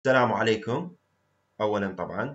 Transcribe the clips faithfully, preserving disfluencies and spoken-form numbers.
السلام عليكم. اولا طبعا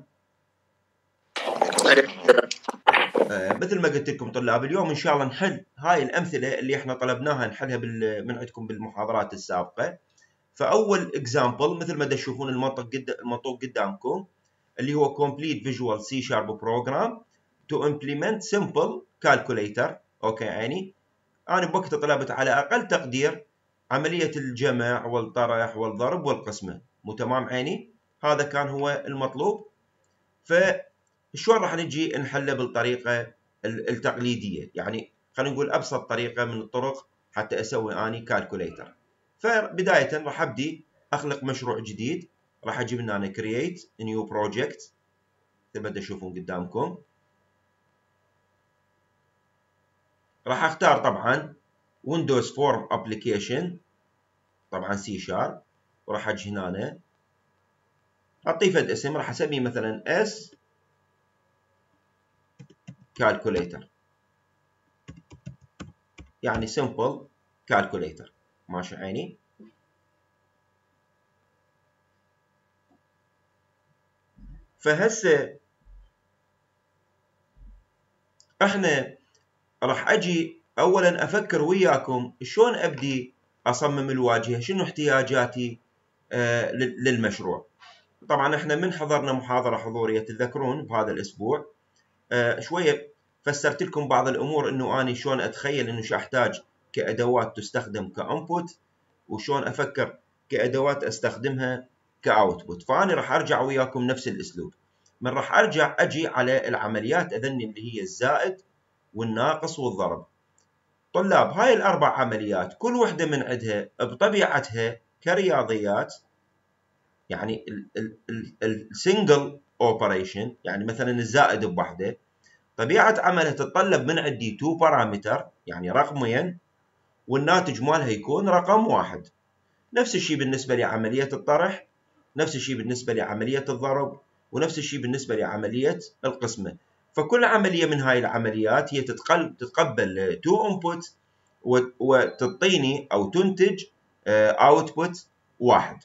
آه مثل ما قلت لكم طلاب، اليوم ان شاء الله نحل هاي الامثله اللي احنا طلبناها نحلها من عندكم بالمحاضرات السابقه. فاول اكزامبل مثل ما تشوفون المنطق قد المنطوق قدامكم اللي هو complete visual C sharp program to implement simple calculator. اوكي، يعني انا بوقت طلبت على اقل تقدير عمليه الجمع والطرح والضرب والقسمه. مو تمام عيني؟ هذا كان هو المطلوب. فشلون راح نجي نحله بالطريقه التقليديه؟ يعني خلينا نقول ابسط طريقه من الطرق حتى اسوي اني كالكوليتر. فبدايه راح ابدي اخلق مشروع جديد. راح اجيب هنا أنا create new project مثل ما تشوفون قدامكم. راح اختار طبعا Windows Form Application، طبعا سي شارب، وراح اجي هنا اعطيه فد اسم. راح اسميه مثلا S Calculator، يعني simple calculator. ماشي عيني؟ فهسه احنا راح اجي اولا افكر وياكم شلون ابدي اصمم الواجهه، شنو احتياجاتي آه للمشروع. طبعا احنا من حضرنا محاضره حضوريه تتذكرون بهذا الاسبوع، آه شويه فسرت لكم بعض الامور، انه اني شلون اتخيل انه شو احتاج كادوات تستخدم كانبوت، وشلون افكر كادوات استخدمها كاوتبوت. فانا راح ارجع وياكم نفس الاسلوب. من راح ارجع اجي على العمليات اذني اللي هي الزائد والناقص والضرب. طلاب، هاي الاربع عمليات كل وحده من عندها بطبيعتها كرياضيات، يعني السنجل اوبريشن، يعني مثلا الزائد بوحده طبيعه عملها تتطلب من عندي تو بارامتر، يعني رقمين، والناتج مالها يكون رقم واحد. نفس الشيء بالنسبه لعمليه الطرح، نفس الشيء بالنسبه لعمليه الضرب، ونفس الشيء بالنسبه لعمليه القسمه. فكل عمليه من هاي العمليات هي تتقبل تو انبوت وتعطيني او تنتج اوتبوت واحد.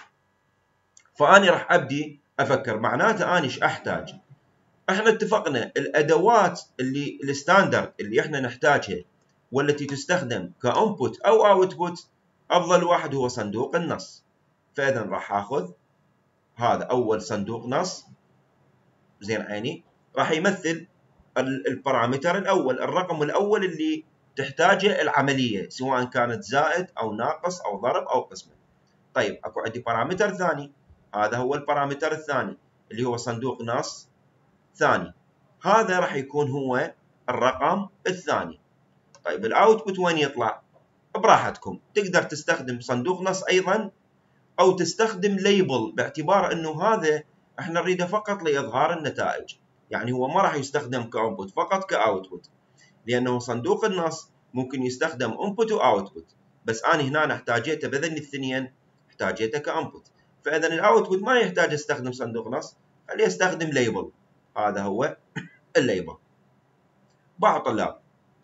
فاني راح ابدي افكر معناته اني ايش احتاج. احنا اتفقنا الادوات اللي الستاندرد اللي احنا نحتاجها والتي تستخدم كانبوت او اوتبوت، افضل واحد هو صندوق النص. فاذا راح اخذ هذا اول صندوق نص، زين عيني، راح يمثل البارامتر الاول، الرقم الاول اللي تحتاجه العمليه، سواء كانت زائد او ناقص او ضرب او قسمه. طيب اكو عندي بارامتر ثاني، هذا هو البارامتر الثاني اللي هو صندوق نص ثاني، هذا راح يكون هو الرقم الثاني. طيب الاوتبوت وين يطلع؟ براحتكم، تقدر تستخدم صندوق نص ايضا او تستخدم ليبل، باعتبار انه هذا احنا نريده فقط لاظهار النتائج، يعني هو ما راح يستخدم كانبوت، فقط كاوتبوت، لانه صندوق النص ممكن يستخدم انبوت واوتبوت، بس انا هنا احتاجيته بذني الاثنين، احتاجيته كانبوت. فاذا الاوتبوت ما يحتاج استخدم صندوق نص، خليه استخدم ليبل، هذا هو الليبل. بعض طلاب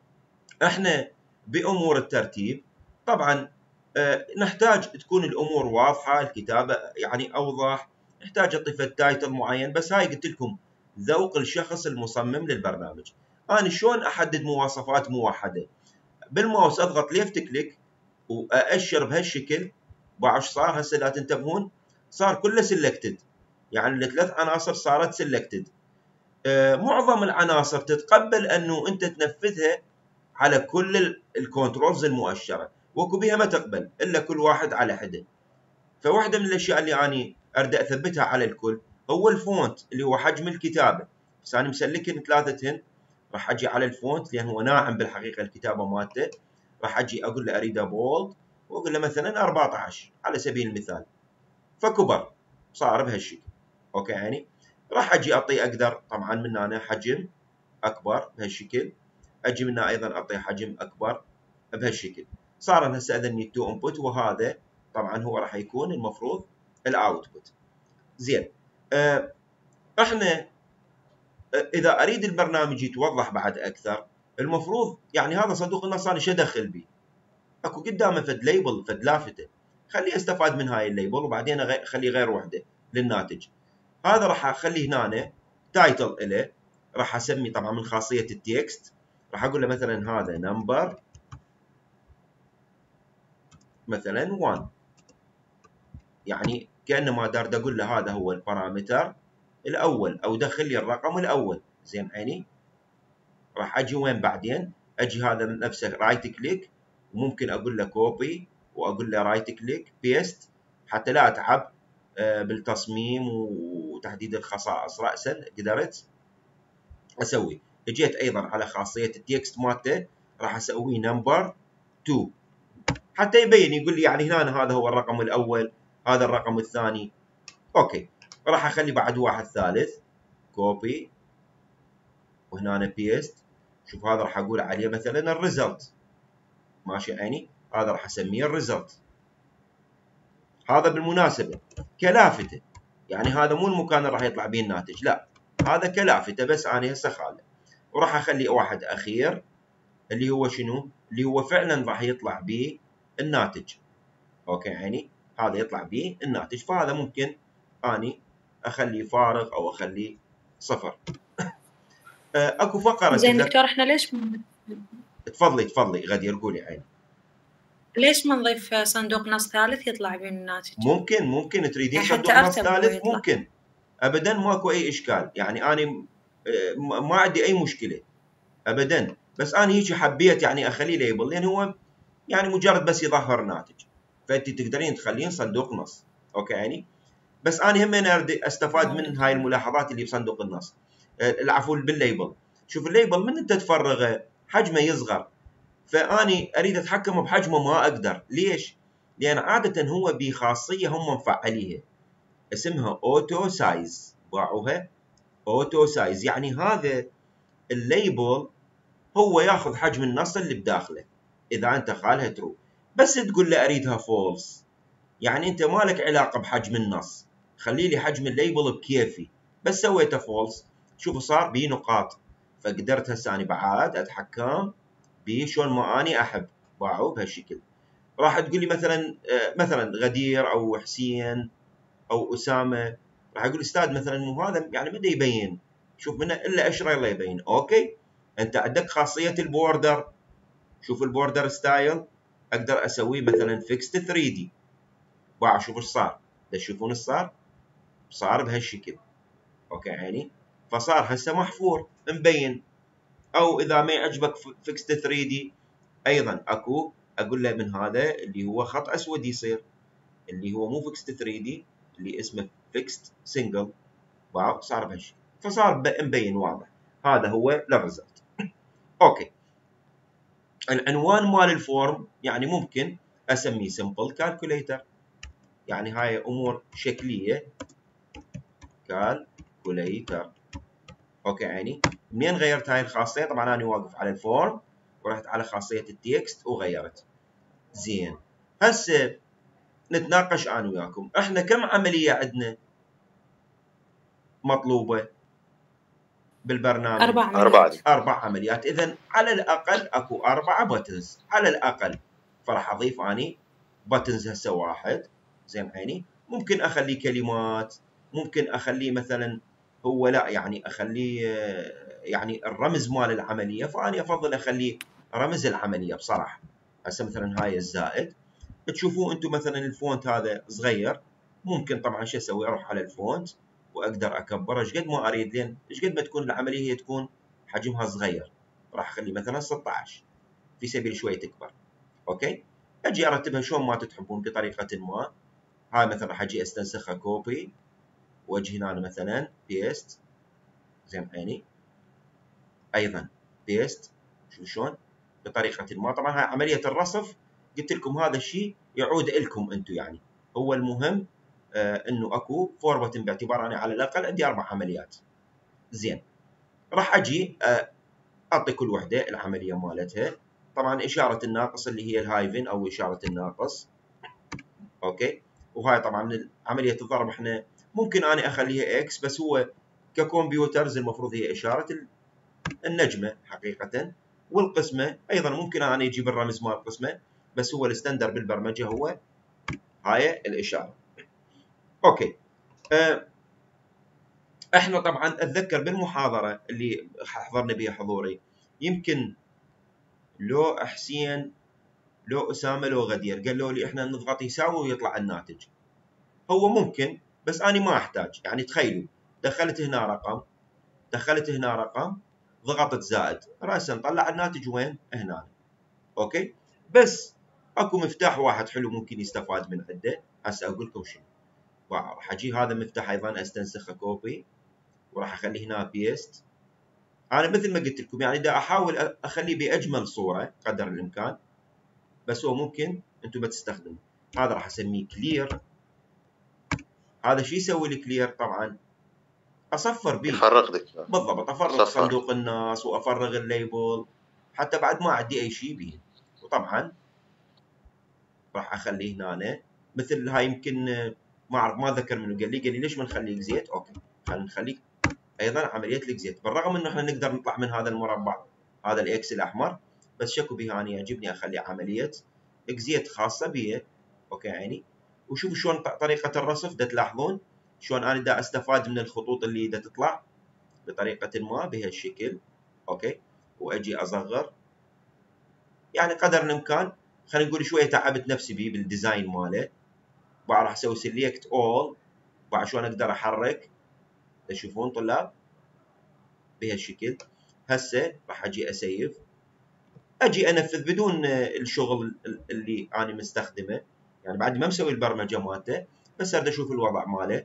احنا بامور الترتيب طبعا اه نحتاج تكون الامور واضحه، الكتابه يعني اوضح، نحتاج اضيف تايتل معين، بس هاي قلت لكم ذوق الشخص المصمم للبرنامج. انا شلون احدد مواصفات موحده؟ بالماوس اضغط ليفت كليك واشر بهالشكل. بعد صار هسه لا تنتبهون، صار كله سيلكتد، يعني الثلاث عناصر صارت سيلكتد. اه معظم العناصر تتقبل انه انت تنفذها على كل الكنترولز المؤشره، واكو بيها ما تقبل الا كل واحد على حده. فواحده من الاشياء اللي اني اريد اثبتها على الكل هو الفونت اللي هو حجم الكتابه. بس انا مسلكن ثلاثتهن، راح اجي على الفونت لان هو ناعم بالحقيقه الكتابه مالته، راح اجي اقول له اريده بولد، واقول له مثلا أربعة عشر على سبيل المثال، فكبر صار بهالشكل. اوكي يعني راح اجي اعطيه اقدر طبعا من هنا حجم اكبر بهالشكل، اجي منها ايضا اعطيه حجم اكبر بهالشكل. صار هسه اذني تو انبوت، وهذا طبعا هو راح يكون المفروض الاوتبوت. زين، آه احنا اذا اريد البرنامج يتوضح بعد اكثر، المفروض يعني هذا صندوق النص انا شو ادخل بيه؟ اكو قدامه فد ليبل، فد لافته، خليه استفاد من هاي الليبل وبعدين اخليه غير وحده للناتج. هذا راح اخليه هنا تايتل له، راح اسمي طبعا من خاصيه التكست، راح اقول له مثلا هذا نمبر مثلا واحد، يعني كانما دار اقول له هذا هو البارامتر الاول او دخل لي الرقم الاول. زين عيني. راح اجي وين بعدين؟ اجي هذا نفسه رايت كليك، وممكن اقول له كوبي واقول له رايت كليك بيست حتى لا اتعب بالتصميم وتحديد الخصائص. راسا قدرت اسوي. اجيت ايضا على خاصيه التكست مالته، راح اسويه نمبر اثنين حتى يبين، يقول لي يعني هنا هذا هو الرقم الاول، هذا الرقم الثاني. اوكي. راح اخلي بعد واحد ثالث كوبي وهنا بيست. شوف هذا راح اقول عليه مثلا الريزلت. ماشي عيني. هذا راح اسميه الريزلت. هذا بالمناسبه كلافته، يعني هذا مو المكان اللي راح يطلع به الناتج، لا هذا كلافته بس انا هسه خاله. وراح اخلي واحد اخير اللي هو شنو؟ اللي هو فعلا راح يطلع به الناتج. اوكي عيني. هذا يطلع به الناتج، فهذا ممكن اني اخليه فارغ او اخليه صفر. اكو فقره. زين دكتور، احنا ليش من... تفضلي تفضلي غدير قولي عيني. ليش ما نضيف صندوق نص ثالث يطلع به الناتج؟ ممكن ممكن تريدين يعني صندوق نص ثالث ممكن ابدا، ماكو اي اشكال، يعني انا ما عندي اي مشكله ابدا، بس انا هيك حبيت يعني اخليه ليبل لان هو يعني مجرد بس يظهر ناتج، فانت تقدرين تخلين صندوق نص. اوكي يعني. بس انا هم اريد استفاد من هاي الملاحظات اللي بصندوق النص، العفو بالليبل. شوف الليبل من انت تفرغه حجمه يصغر، فاني اريد اتحكم بحجمه ما اقدر. ليش؟ لان عاده هو بخاصيه هم مفعليها اسمها اوتو سايز، باعوها اوتو سايز، يعني هذا الليبل هو ياخذ حجم النص اللي بداخله اذا انت خالها ترو. بس تقول له اريدها فولس، يعني انت مالك علاقه بحجم النص، خلي لي حجم الليبل بكيفي. بس سويته فولس، شوفوا صار بي نقاط، فقدرت هسه اني بعد اتحكم بشلون ما اني احب. باعوا بهالشكل. راح تقول لي مثلا مثلا غدير او حسين او اسامه، راح اقول استاذ مثلا مو هذا يعني بده يبين، شوف منه الا اشره يلا يبين. اوكي. انت عندك خاصيه البوردر، شوف البوردر ستايل اقدر اسويه مثلا فيكست ثري دي. باع شوف ايش صار، تشوفون ايش صار؟ صار بهالشكل. اوكي عيني. فصار هسه محفور مبين. او اذا ما يعجبك فيكست ثري دي ايضا اكو اقول له من هذا اللي هو خط اسود يصير، اللي هو مو فيكست ثري دي، اللي اسمه فيكست سنجل. واو صار بهالشكل، فصار مبين واضح. هذا هو الريزلت. اوكي. العنوان مال الفورم يعني ممكن اسميه سمبل كالكوليتر، يعني هاي امور شكليه كالكوليتر. اوكي عيني. منين غيرت هاي الخاصيه؟ طبعا انا واقف على الفورم ورحت على خاصيه التكست وغيرت. زين. هسه نتناقش انا وياكم، احنا كم عمليه عندنا مطلوبه بالبرنامج؟ اربع عمليات. اربع عمليات. اذا على الاقل اكو اربعه باتنز على الاقل، فراح اضيف اني باتنز هسه واحد. زين عيني. ممكن اخليه كلمات، ممكن اخليه مثلا هو لا يعني اخليه يعني الرمز مال العمليه، فاني افضل اخليه رمز العمليه بصراحه. هسه مثلا هاي الزائد، تشوفوا انتم مثلا الفونت هذا صغير، ممكن طبعا شو اسوي؟ اروح على الفونت واقدر اكبره ايش قد ما اريد، لين ايش قد ما تكون العمليه هي تكون حجمها صغير، راح اخلي مثلا ستة عشر في سبيل شوي تكبر. اوكي. اجي ارتبها شلون ما تحبون بطريقه ما. هاي مثلا راح اجي استنسخها كوبي، واجي هنا مثلا بيست. زين عيني. ايضا بيست. شوف شلون بطريقه ما. طبعا هاي عمليه الرصف قلت لكم هذا الشيء يعود لكم انتم، يعني هو المهم آه انه اكو فورمات، باعتبار انا على الاقل عندي اربع عمليات. زين. راح اجي آه اعطي كل وحده العمليه مالتها. طبعا اشاره الناقص اللي هي الهايفن او اشاره الناقص. اوكي. وهاي طبعا عمليه الضرب احنا ممكن انا اخليها اكس، بس هو ككمبيوترز المفروض هي اشاره النجمه حقيقه. والقسمه ايضا ممكن انا اجيب الرمز مال القسمه، بس هو الستاندر بالبرمجه هو هاي الاشاره. اوكي. أه احنا طبعا اتذكر بالمحاضره اللي حضرنا بها حضوري، يمكن لو حسين لو اسامه لو غدير قالوا لي احنا نضغط يساوي ويطلع الناتج. هو ممكن، بس انا ما احتاج. يعني تخيلوا دخلت هنا رقم، دخلت هنا رقم، ضغطت زائد، راسا طلع الناتج وين؟ هنا. اوكي. بس اكو مفتاح واحد حلو ممكن يستفاد من عنده، هسه اقول لكم شنو. راح اجي هذا المفتاح ايضا استنسخه كوبي، وراح اخليه هنا بيست. انا مثل ما قلت لكم يعني دا احاول اخليه باجمل صوره قدر الامكان، بس هو ممكن انتم ما تستخدموا. هذا راح اسميه كلير. هذا شو يسوي الكلير؟ طبعا اصفر بيه. يفرغ ذكر. بالضبط، افرغ صفر. صندوق الناس وافرغ الليبل، حتى بعد ما عندي اي شيء به. وطبعا راح اخليه هنا مثل هاي. يمكن ما اعرف، ما ذكر منه قال لي قال لي ليش ما نخليك زيت؟ اوكي خلينا نخليك ايضا عمليه الزيت، بالرغم انه احنا نقدر نطلع من هذا المربع، هذا الاكس الاحمر، بس شكو به انا يعجبني اخلي عمليه زيت خاصه بي. اوكي يعني. وشوفوا شلون طريقه الرصف، دا تلاحظون شلون انا دا استفاد من الخطوط اللي دا تطلع بطريقه ما بهالشكل. اوكي. واجي اصغر يعني قدر الامكان. خلينا نقول شويه تعبت نفسي بيه بالديزاين ماله. بعد راح اسوي سيلكت اول، بعد شلون اقدر احرك. تشوفون طلاب بهالشكل. هسه راح اجي اسيف، اجي انفذ بدون الشغل اللي انا مستخدمه، يعني بعد ما مسوي البرمجه مالته، بس اريد اشوف الوضع ماله.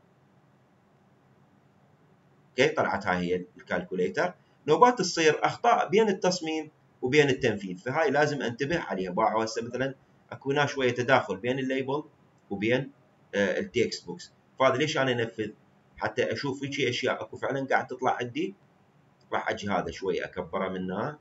اوكي طلعت هاي هي الكالكوليتر. نوبات تصير اخطاء بين التصميم وبين التنفيذ، فهاي لازم انتبه عليها. باعوا هسه مثلا اكو هنا شويه تداخل بين الليبل وبين آه التكست بوكس، فهذا ليش انا انفذ؟ حتى اشوف هيك اشياء اكو فعلا قاعد تطلع عندي. راح اجي هذا شوي اكبره منه.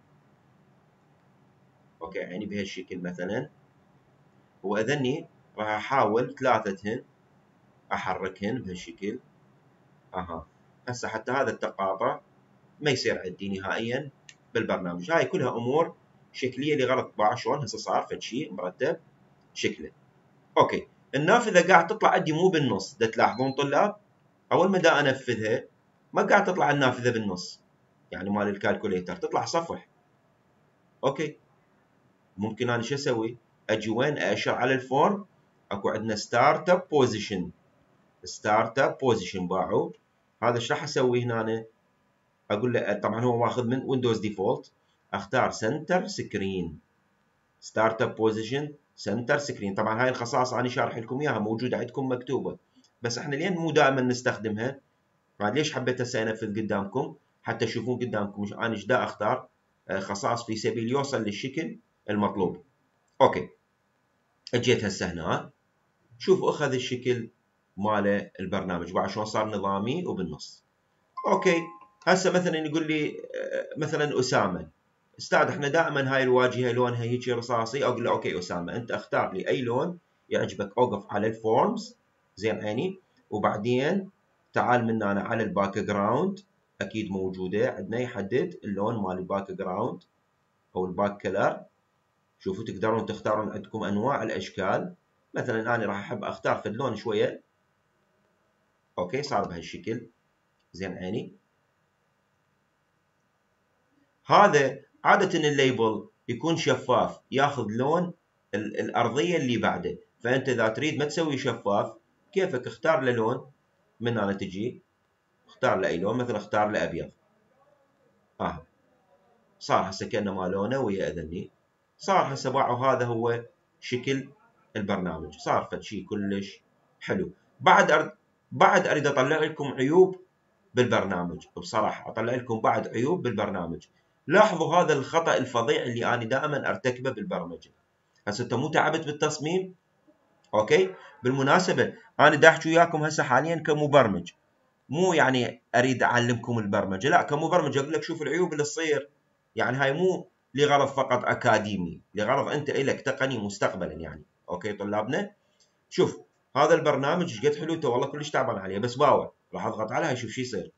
اوكي يعني بهالشكل مثلا. واذني راح احاول ثلاثتهن احركهن بهالشكل. اها هسه حتى هذا التقاطع ما يصير عندي نهائيا بالبرنامج. هاي كلها امور شكليه لغرض طباعه. شلون هسه صار فد شيء مرتب شكله. اوكي. النافذه قاعد تطلع عندي مو بالنص. دا تلاحظون طلاب اول ما دا انفذها ما قاعد تطلع النافذه بالنص، يعني مال الكالكوليتر تطلع صفح. اوكي. ممكن انا شو اسوي؟ اجي وين؟ اشر على الفورم. اكو عندنا ستارت اب بوزيشن. ستارت اب بوزيشن باعوا. هذا ايش راح اسوي هنا؟ أنا اقول له طبعا هو ماخذ من ويندوز ديفولت. اختار سنتر سكرين. ستارت اب بوزيشن سنتر سكرين. طبعا هاي الخصائص انا شارح لكم اياها موجوده عندكم مكتوبه، بس احنا لين مو دائما نستخدمها. ليش حبيت هسه انفذ قدامكم؟ حتى تشوفون قدامكم انا ايش دا اختار خصائص في سبيل يوصل للشكل المطلوب. اوكي. اجيت هسه هنا شوف اخذ الشكل مال البرنامج بعد شلون صار نظامي وبالنص. اوكي. هسه مثلا يقول لي مثلا اسامه استاذ احنا دائما هاي الواجهه لونها هيك رصاصي. اقول له اوكي اسامه انت اختار لي اي لون يعجبك. اوقف على الفورمز زين عيني، وبعدين تعال من هنا على الباك جراوند. اكيد موجوده عندنا يحدد اللون مال الباك جراوند او الباك كلر. شوفوا تقدرون تختارون عندكم انواع الاشكال. مثلا انا راح احب اختار في اللون شويه. اوكي صار بهالشكل زين عيني. هذا عاده الليبل يكون شفاف ياخذ لون الارضيه اللي بعده، فانت اذا تريد ما تسوي شفاف كيفك اختار له لون. من هنا تجي اختار له اي لون، مثلا اختار له ابيض. اه صار هسه كانه ما لونه ويا اذني. صار هسه باعوا هذا هو شكل البرنامج. صار فد شيء كلش حلو. بعد أرد بعد اريد اطلع لكم عيوب بالبرنامج. بصراحه اطلع لكم بعد عيوب بالبرنامج. لاحظوا هذا الخطا الفظيع اللي انا دائما ارتكبه بالبرمجه. هسه انت مو تعبت بالتصميم؟ اوكي. بالمناسبه انا دا احكي وياكم هسه حاليا كمبرمج، مو يعني اريد اعلمكم البرمجه، لا كمبرمج اقول لك شوف العيوب اللي تصير. يعني هاي مو لغرض فقط اكاديمي، لغرض انت الك تقني مستقبلا يعني. اوكي طلابنا شوف هذا البرنامج ايش قد حلوته والله كلش تعبان عليه، بس باور راح اضغط عليها شوف شو يصير.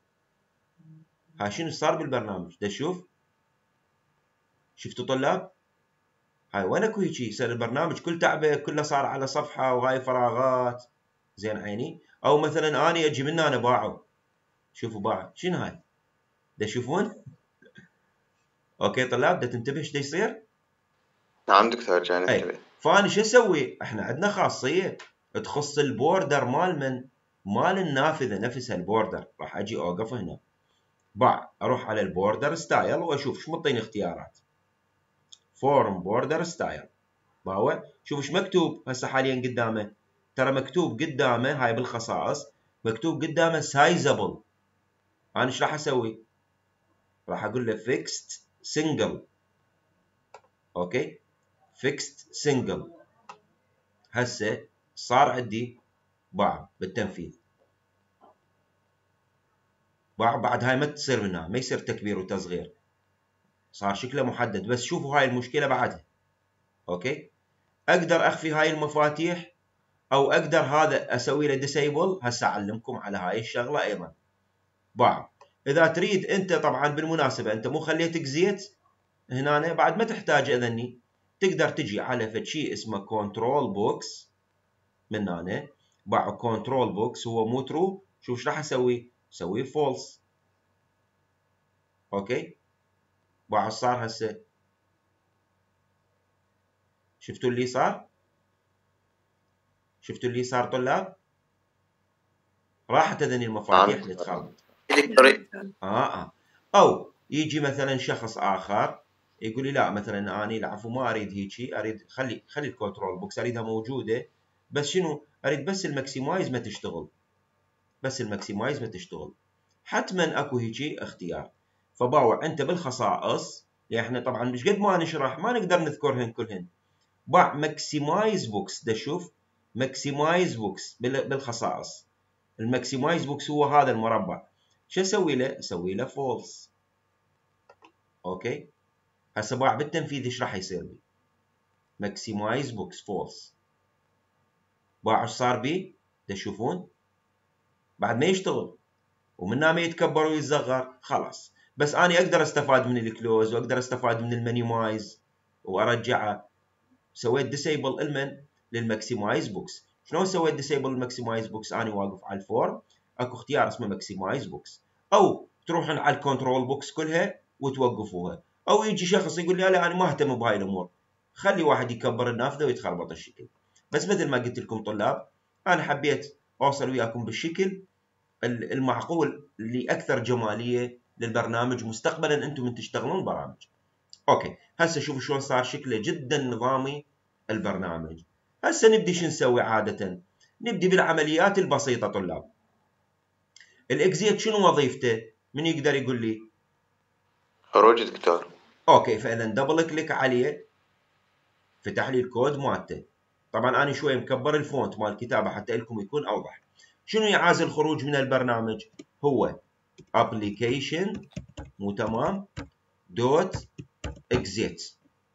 ها شنو صار بالبرنامج؟ دا شوف شفتوا طلاب هاي وين اكو هيجي؟ يصير البرنامج كل تعبه كله صار على صفحه وهاي فراغات. زين عيني. او مثلا اني اجي من هنا باعوا. شوفوا باعوا شنو هاي؟ دا تشوفون؟ اوكي طلاب دا تنتبه ايش دا يصير؟ نعم دكتور جاي ننتبه. فانا شو اسوي؟ احنا عندنا خاصيه تخص البوردر مال من؟ مال النافذه نفسها البوردر. راح اجي اوقف هنا باع، اروح على البوردر ستايل واشوف شو مطيني اختيارات. فورم بوردر ستايل باوع. شوف ايش مكتوب هسه حاليا قدامه. ترى مكتوب قدامه هاي بالخصائص، مكتوب قدامه سايزابل. انا ايش راح اسوي؟ راح اقول له فيكست سنجل. اوكي فيكست سنجل. هسه صار عندي باع بالتنفيذ. باع بعد هاي ما تصير منها، ما يصير تكبير وتصغير، صار شكله محدد. بس شوفوا هاي المشكله بعدها. اوكي اقدر اخفي هاي المفاتيح او اقدر هذا اسوي له ديسيبل. هسه اعلمكم على هاي الشغله ايضا. باع اذا تريد انت طبعا بالمناسبه انت مو خليتك زيت هنا بعد ما تحتاج اذني، تقدر تجي على فد شيء اسمه كنترول بوكس من هنا. باع كنترول بوكس هو مو ترو. شوف ايش راح اسوي؟ اسوي فولس. اوكي باع صار هسه. شفتوا اللي صار؟ شفتوا اللي صار طلاب؟ راحت اذني المفاتيح اللي تخربط. اه اه او يجي مثلا شخص اخر يقول لي لا مثلا اني العفو ما اريد هيجي، اريد خلي خلي الكنترول بوكس اريدها موجوده، بس شنو؟ اريد بس الماكسمايز ما تشتغل. بس الماكسمايز ما تشتغل. حتما اكو هيجي اختيار. فباوع انت بالخصائص، يعني احنا طبعا مش قد ما نشرح ما نقدر نذكرهن كلهن. باع ماكسمايز بوكس. دا شوف ماكسمايز بوكس بالخصائص. الماكسمايز بوكس هو هذا المربع. شو اسوي له؟ اسوي له فولس. اوكي هسه باع بالتنفيذ ايش راح يصير بي؟ ماكسمايز بوكس فولس. باع ايش صار بي؟ تشوفون؟ بعد ما يشتغل ومن ما يتكبر ويتصغر خلاص. بس اني اقدر استفاد من الكلوز واقدر استفاد من المينيمايز وارجعه. سويت ديسيبل المن للماكسمايز بوكس. شلون سويت ديسيبل للماكسمايز بوكس؟ اني واقف على الفورم اكو اختيار اسمه ماكسمايز بوكس، او تروحون على الكنترول بوكس كلها وتوقفوها، او يجي شخص يقول لي لا انا ما اهتم بهاي الامور، خلي واحد يكبر النافذه ويتخربط الشكل. بس مثل ما قلت لكم طلاب انا حبيت اوصل وياكم بالشكل المعقول اللي اكثر جماليه للبرنامج مستقبلا انتم من تشتغلون برامج. اوكي هسه شوفوا شلون صار شكله جدا نظامي البرنامج. هسه نبدي شو نسوي عاده؟ نبدي بالعمليات البسيطه طلاب. الاكزيت شنو وظيفته؟ من يقدر يقول لي؟ خروج دكتور. اوكي فاذا دبل كليك عليه فتح لي الكود مالته. طبعا انا شوي مكبر الفونت مال الكتابه حتى لكم يكون اوضح. شنو يعاز الخروج من البرنامج؟ هو ابلكيشن مو تمام دوت اكزيت.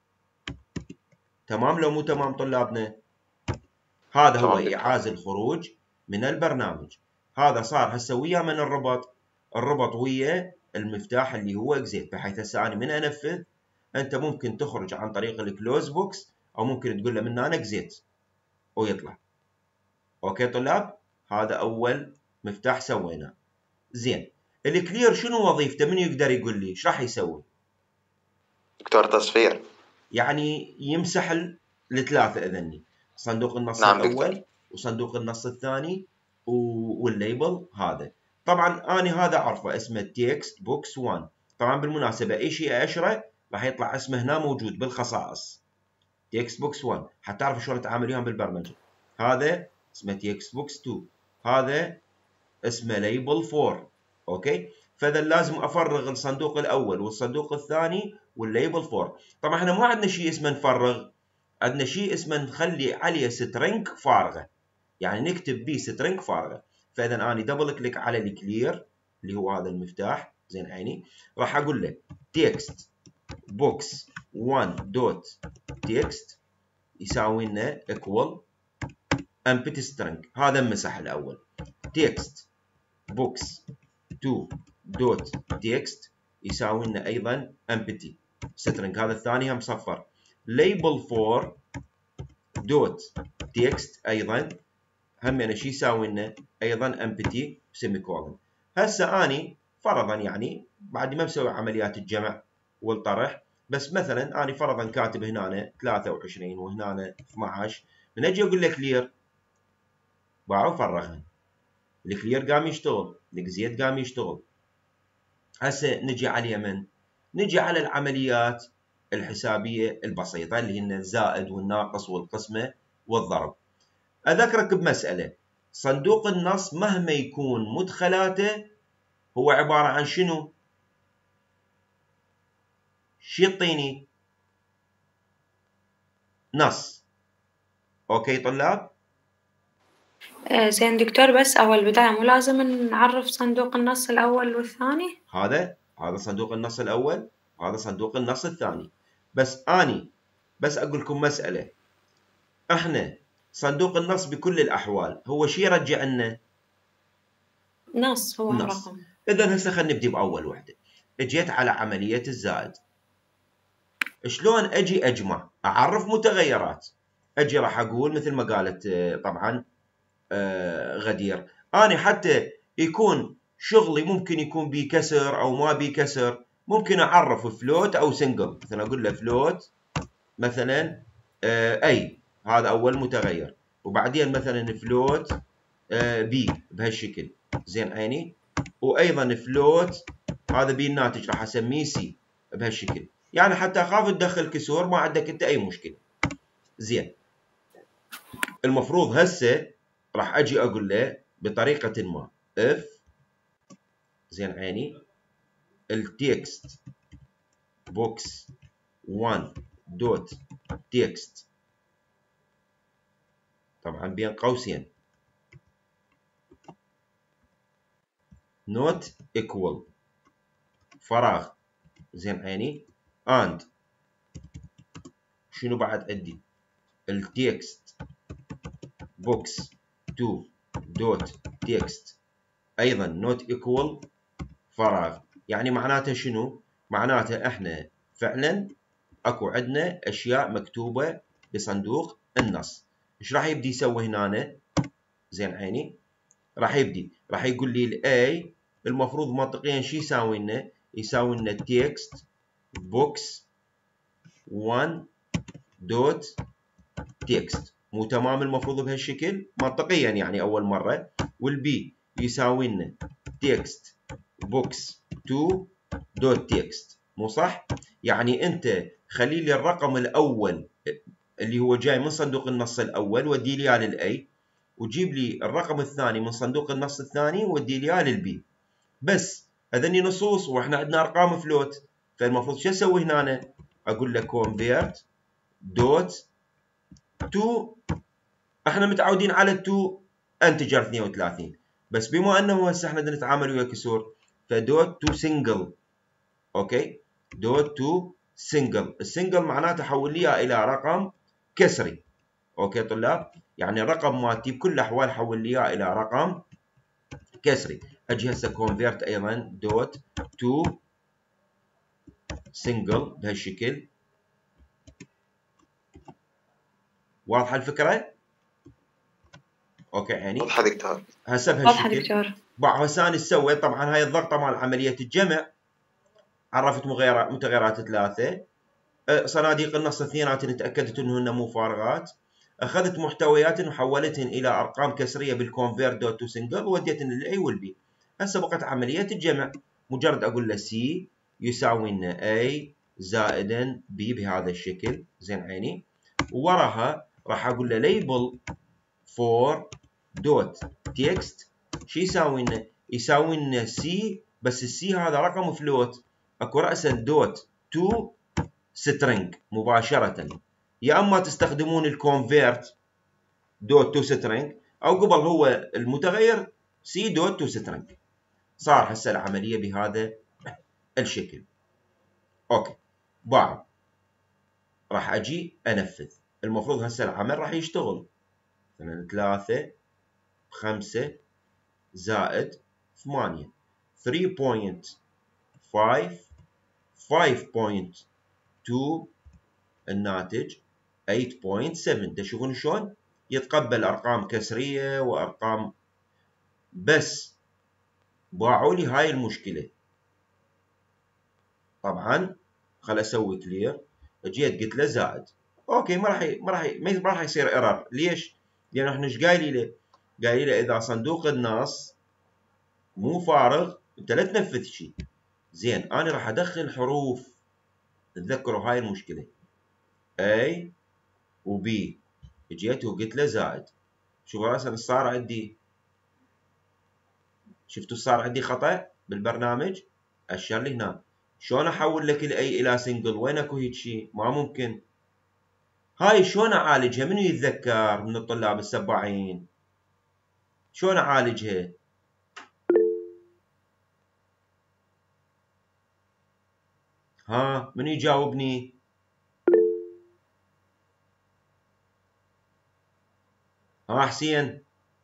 تمام لو مو تمام طلابنا؟ هذا هو إعاز الخروج من البرنامج. هذا صار هسه ويا من الربط؟ الربط ويا المفتاح اللي هو اكزيت، بحيث هسه انا من انفذ انت ممكن تخرج عن طريق الكلوز بوكس او ممكن تقول له من هنا اكزيت ويطلع. اوكي طلاب هذا اول مفتاح سويناه. زين الكلير شنو وظيفته؟ من يقدر يقول لي ايش راح يسوي؟ دكتور تصفير، يعني يمسح الثلاثه اذني، صندوق النص نعم الاول دكتور. وصندوق النص الثاني والليبل هذا. طبعا انا هذا اعرفه اسمه تكست بوكس واحد. طبعا بالمناسبه اي شيء اشره راح يطلع اسمه هنا موجود بالخصائص تكست بوكس واحد حتى تعرفوا شلون تتعامل وياهم بالبرمجه. هذا اسمه تكست بوكس اثنين، هذا اسمه ليبل أربعة. اوكي فاذا لازم افرغ الصندوق الاول والصندوق الثاني والليبل أربعة. طبعا احنا مو عندنا شيء اسمه نفرغ، عندنا شيء اسمه نخلي عليه سترينج فارغه، يعني نكتب به سترينج فارغه. فاذا انا دبل كليك على الكلير اللي هو هذا المفتاح زين عيني، راح اقول له تكست بوكس واحد دوت تكست يساوي لنا ايكوال امبتي سترينج. هذا مسح الاول. تكست بوكس اثنين دوت تكست يساوي لنا ايضا امبتي سترينج. هذا الثاني هم صفر. label for دوت تكست ايضا همنا شو يساوي لنا ايضا empty semicolon. هسه اني فرضا يعني بعد ما مسوي عمليات الجمع والطرح، بس مثلا اني فرضا كاتب هنا ثلاثة وعشرين وهنا اثنعش، من اجي اقول له كلير باعوا فرغها، الكلير قام يشتغل، الزيت قام يشتغل. هسه نجي على اليمن، نجي على العمليات الحسابيه البسيطه اللي هن الزائد والناقص والقسمه والضرب. اذكرك بمساله، صندوق النص مهما يكون مدخلاته هو عباره عن شنو؟ شو يعطيني؟ نص. اوكي طلاب؟ آه زين دكتور، بس أول بداية مو لازم نعرف صندوق النص الأول والثاني؟ هذا هذا صندوق النص الاول، هذا صندوق النص الثاني. بس اني بس اقول لكم مساله، احنا صندوق النص بكل الاحوال هو شي يرجع لنا؟ نص، هو نص. رقم. اذا هسه خلينا نبدي باول وحده. اجيت على عمليه الزائد، شلون اجي اجمع؟ اعرف متغيرات. اجي راح اقول مثل ما قالت طبعا غدير، اني حتى يكون شغلي ممكن يكون بيه كسر او ما بيه كسر، ممكن اعرف فلوت او سنجل. مثلا اقول له فلوت مثلا اي، هذا اول متغير، وبعدين مثلا فلوت بي بهالشكل، زين عيني، وايضا فلوت هذا بي الناتج راح اسميه سي بهالشكل، يعني حتى اخاف تدخل كسور ما عندك انت اي مشكله. زين، المفروض هسه راح اجي اقول له بطريقه ما اف، زين عيني، التكست بوكس واحد دوت تكست طبعا بين قوسين نوت ايكوال فراغ، زين عيني، اند شنو بعد عندي؟ التكست بوكس اتنين دوت تكست ايضا نوت ايكوال فراغ. يعني معناته شنو؟ معناته احنا فعلا اكو عندنا اشياء مكتوبه بصندوق النص. ايش راح يبدي يسوي هنا؟ زين عيني، راح يبدي راح يقول لي الاي المفروض منطقيا شو يساوي لنا؟ يساوي لنا تكست بوكس واحد دوت تكست، مو تمام؟ المفروض بهالشكل منطقيا يعني اول مره. والبي يساوي لنا تكست بوكس اتنين دوت تكست، مو صح؟ يعني انت خلي لي الرقم الاول اللي هو جاي من صندوق النص الاول ودي لي اياه للاي، وجيب لي الرقم الثاني من صندوق النص الثاني ودي لي اياه للبي. بس هذني نصوص واحنا عندنا ارقام فلوت، فالمفروض شو اسوي هنا؟ اقول له كونفيرت دوت تو، احنا متعودين على تو انتجر اثنين وثلاثين، بس بما انه هسه احنا بدنا نتعامل ويا كسور فدوت تو سنجل. اوكي، دوت تو سنجل، السنجل معناته حول لي الى رقم كسري. اوكي طلاب، يعني الرقم مالتي بكل الاحوال حول لي الى رقم كسري. اجي هسه كونفيرت ايضا دوت تو سنجل بهالشكل. واضحه الفكره؟ اوكي يعني واضحة دكتور. هسه بهالشكل. واضحة دكتور. بعد هسه انا سويت طبعا هاي الضغطه مال عمليه الجمع، عرفت متغيرات متغيرات ثلاثه، صناديق النص اثنيناتن تاكدت انهن مو فارغات، اخذت محتويات وحولتهن الى ارقام كسريه بالكونفيرت دوت تو سنجل ووديتهن للاي والبي. هسه بقت عمليه الجمع، مجرد اقول له سي يساوي لنا A زائدا B بهذا الشكل، زين عيني، ووراها راح اقول له label for دوت تكست شو يساوي لنا؟ يساوي لنا C، بس السي هذا رقم فلوت، اكو راسا دوت تو سترينج مباشره، يا اما تستخدمون الكونفيرت دوت تو سترينج او قبل هو المتغير سي دوت تو سترينج. صار هسه العمليه بهذا الشكل. اوكي، بعد راح اجي انفذ. المفروض هسه العمل راح يشتغل مثلا ثلاثة خمسة زائد ثمانية ثلاثة فاصلة خمسة خمسة فاصلة اثنين الناتج ثمانية فاصلة سبعة. تشوفون شلون يتقبل ارقام كسريه وارقام، بس باعوا لي هاي المشكله. طبعا خل اسوي كلير، جيت قلت له زائد، اوكي ما راح ما راح ما راح يصير ايرور. ليش؟ لان احنا ايش قايلين له؟ قايلين له اذا صندوق النص مو فارغ انت لا تنفذ شيء. زين انا راح ادخل حروف، تذكروا هاي المشكله A و B. جيت وقلت له زائد، شوفوا راسا صار عندي، شفتوا صار عندي خطأ بالبرنامج؟ اشر لي هنا. شلون احول لك الاي الى سنجل؟ وين اكو هيك شيء؟ ما ممكن. هاي شلون اعالجها؟ منو يتذكر من الطلاب السباعين؟ شلون اعالجها؟ ها منو يجاوبني؟ ها حسين.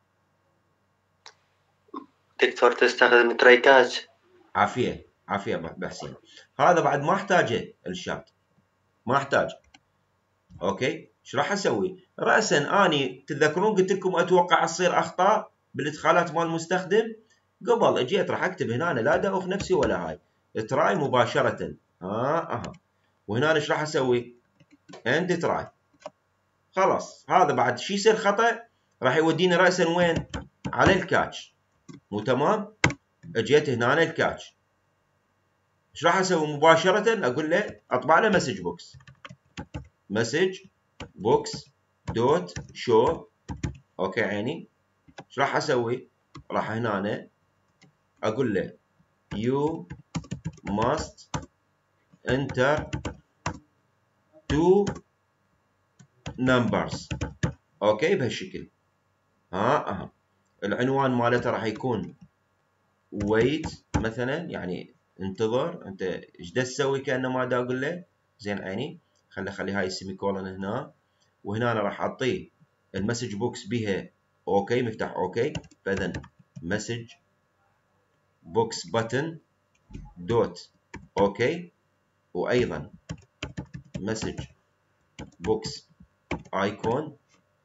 دكتور تستخدم تريكات. عافية عافية بحسين. هذا بعد ما احتاجه الشات، ما احتاج. اوكي ايش راح اسوي؟ راسا اني تتذكرون قلت لكم اتوقع تصير اخطاء بالادخالات مال المستخدم. قبل اجيت راح اكتب هنا لا ادوخ نفسي ولا هاي، تراي مباشرة. ها اها. وهنا ايش راح اسوي؟ اند تراي. خلاص هذا بعد شي يصير خطأ راح يوديني راسا وين؟ على الكاتش. مو تمام؟ اجيت هنا الكاتش، ايش راح اسوي مباشرة؟ اقول له اطبع له مسج بوكس، مسج بوكس دوت شو. اوكي عيني. ايش راح اسوي؟ راح هنا اقول له you must enter two numbers. اوكي بهالشكل. ها اها. العنوان مالته راح يكون wait مثلا، يعني انتظر. انت ايش دا تسوي؟ كانه ما دا اقول له. زين عيني. خلي خلي هاي السيمي كولن هنا، وهنا أنا راح اعطيه المسج بوكس بها اوكي، مفتاح اوكي. فاذا مسج بوكس بutton دوت اوكي، وايضا مسج بوكس ايكون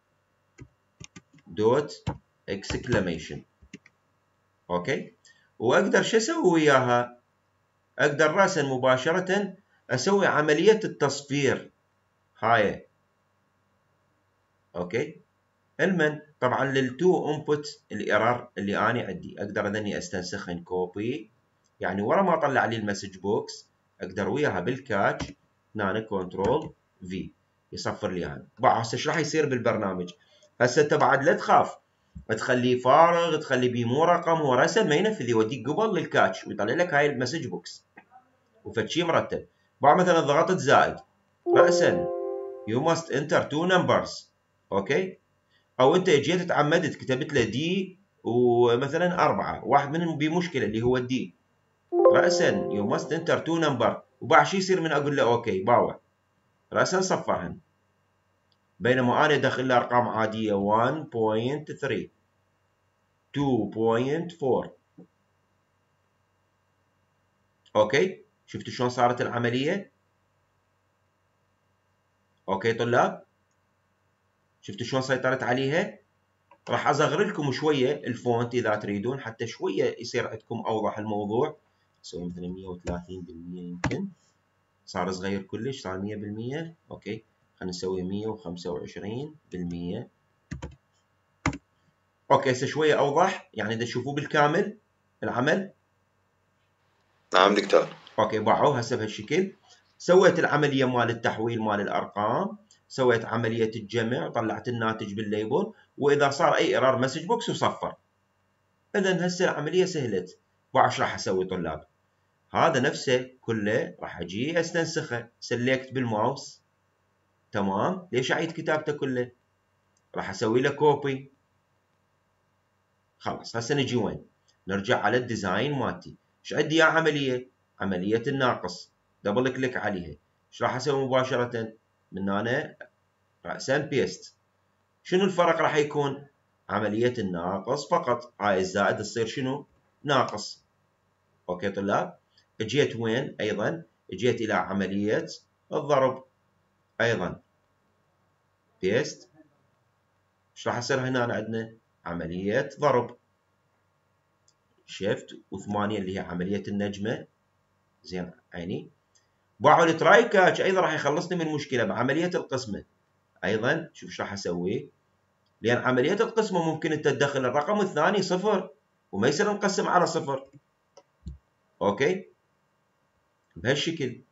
دوت اكسكلاميشن. اوكي. واقدر شو اسوي وياها؟ اقدر راسا مباشرة اسوي عملية التصفير هاي. اوكي. علما طبعا للتو انبوت الايرور اللي انا عندي اقدر اذني استنسخن كوبي، يعني ورا ما اطلع لي المسج بوكس اقدر وياها بالكاتش هنا كنترول في يصفر لي اياها. بعد هسه ايش راح يصير بالبرنامج؟ هسه انت بعد لا تخاف تخليه فارغ، تخلي بيه مو رقم، هو راسا ما ينفذ، يوديك قبل للكاتش ويطلع لك هاي المسج بوكس وفتشي مرتب. بعد مثلا ضغطت زائد، راسا you must enter two numbers. اوكي. او انت جيت تعمدت كتبت له دي ومثلا اربعه، واحد منهم بمشكله اللي هو الدي، راسا you must enter two number. وبعد شو يصير من اقول له اوكي؟ باوع راسا صفرهن، بينما انا داخل له ارقام عاديه واحد فاصلة ثلاثة اثنين فاصلة أربعة. اوكي شفتوا شلون صارت العمليه؟ اوكي طلاب شفتوا شلون سيطرت عليها؟ راح اصغر لكم شويه الفونت اذا تريدون حتى شويه يصير عندكم اوضح الموضوع. نسوي مثلا مية وثلاثين بالمية، يمكن صار صغير كلش، صار مية بالمية. اوكي خلينا نسوي مية وخمسة وعشرين بالمية. اوكي هسه شويه اوضح، يعني اذا تشوفوه بالكامل العمل. نعم دكتور. اوكي باعوه هسه بهالشكل. سويت العمليه مال التحويل مال الارقام، سويت عمليه الجمع، طلعت الناتج بالليبل، واذا صار اي ايرور مسج بوكس وصفر. اذا هسه العمليه سهلت. بعد ايش راح اسوي طلاب؟ هذا نفسه كله راح اجي استنسخه، سلكت بالماوس. تمام. ليش اعيد كتابته كله؟ راح اسوي له كوبي. خلاص هسه نجي وين؟ نرجع على الديزاين مالتي. ايش عندي يا عمليه؟ عمليه الناقص، دبل كليك عليها. ايش راح اسوي مباشره؟ من هنا راسا بيست. شنو الفرق راح يكون؟ عمليه الناقص فقط، هاي الزائد تصير شنو؟ ناقص. اوكي طلاب. اجيت وين ايضا؟ اجيت الى عمليه الضرب. ايضا بيست. ايش راح يصير هنا عندنا؟ عملية ضرب، شيفت وثمانية اللي هي عملية النجمة. زين عيني. باعوا التراي كاتش ايضا راح يخلصني من مشكلة بعملية القسمة. ايضا شوف ايش راح اسوي، لان عملية القسمة ممكن انت تدخل الرقم الثاني صفر وما يصير نقسم على صفر. اوكي بهالشكل.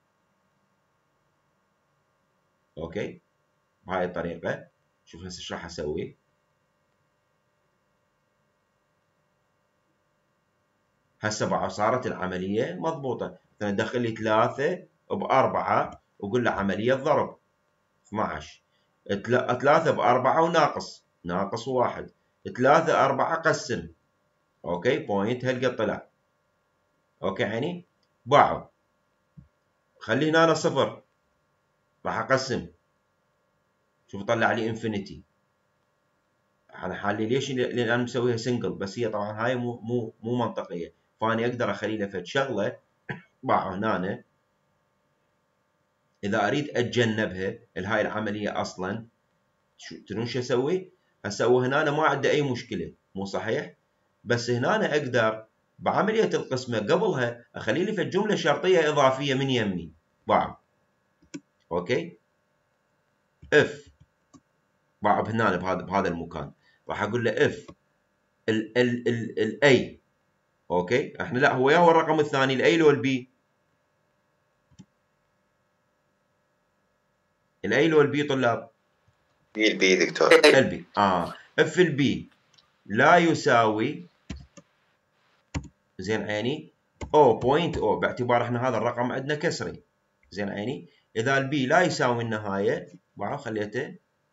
اوكي بهاي الطريقة. شوف هسه ايش راح اسوي. هسه بعد صارت العملية مضبوطة. مثلا دخل لي ثلاثة بأربعة وقول له عملية ضرب اثناعش. ثلاثة بأربعة وناقص ناقص واحد. ثلاثة أربعة قسم. اوكي بوينت هالقد طلع. اوكي عيني. باعوا. خلي هنا صفر. راح اقسم. شوف طلع لي انفينيتي. انا حالي ليش؟ لان انا مسويها سنجل، بس هي طبعا هاي مو مو مو منطقيه، فاني اقدر اخلي له فد شغله. باعوا هنا اذا اريد اتجنبها هاي العمليه اصلا. شو تدرون شو اسوي؟ اسوي هنا ما عنده اي مشكله، مو صحيح؟ بس هنا اقدر بعمليه القسمه قبلها اخلي لي فد جمله شرطيه اضافيه من يمي. باعوا. اوكي اف. باعوا هنا بهذا بهذا المكان راح اقول له اف ال ال ال الاي. اوكي احنا لا هو يا هو الرقم الثاني الاي لو البي؟ الاي لو البي طلاب؟ بي البي دكتور. البي. اه اف البي لا يساوي زين عيني او بوينت او، باعتبار احنا هذا الرقم عندنا كسري. زين عيني. اذا البي لا يساوي النهايه باعوا خليته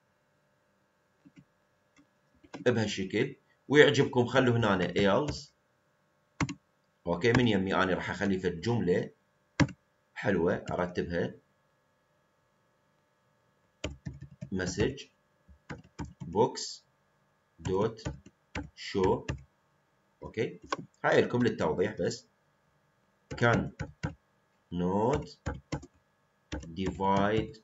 بهالشكل. ويعجبكم خلوا هنا else. اوكي من يمي انا راح اخلي في الجمله حلوه ارتبها. مسج بوكس دوت شو. اوكي هاي لكم للتوضيح بس. كان نوت divide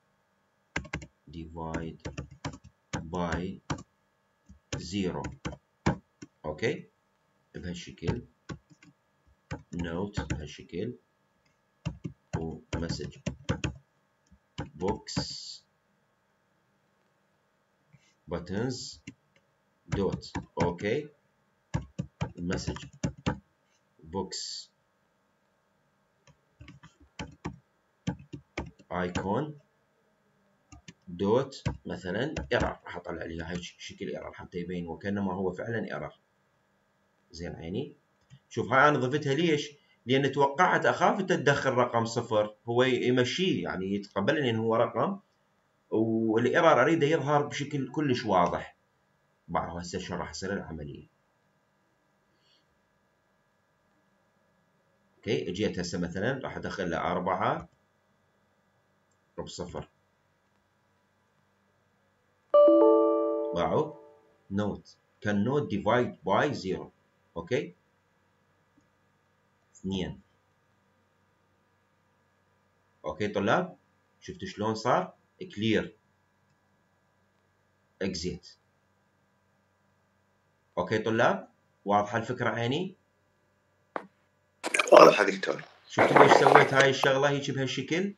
divide by zero. اوكي بهالشكل. نوت بهالشكل. ومسج بوكس buttons دوت. اوكي مسج بوكس ايكون دوت مثلا ايرور. راح اطلع لي هاي شكل ايرور حتى يبين وكانما هو فعلا ايرور. زين عيني. شوف هاي انا ضفتها ليش؟ لان توقعت اخاف تدخل رقم صفر هو يمشيه يعني يتقبل ان هو رقم والايرور اريده يظهر بشكل كلش واضح. بعد هسه شو راح يصير العمليه. اوكي اجيت هسه مثلا راح ادخل له أربعة بصفر. باعوا نوت كان نوت ديفايد باي زيرو. اوكي اثنين. اوكي طلاب شفتوا شلون صار؟ كلير اكزيت. اوكي طلاب واضحه الفكره عيني؟ واضحه دكتور. شفتوا ليش سويت هاي الشغله هيك بهالشكل؟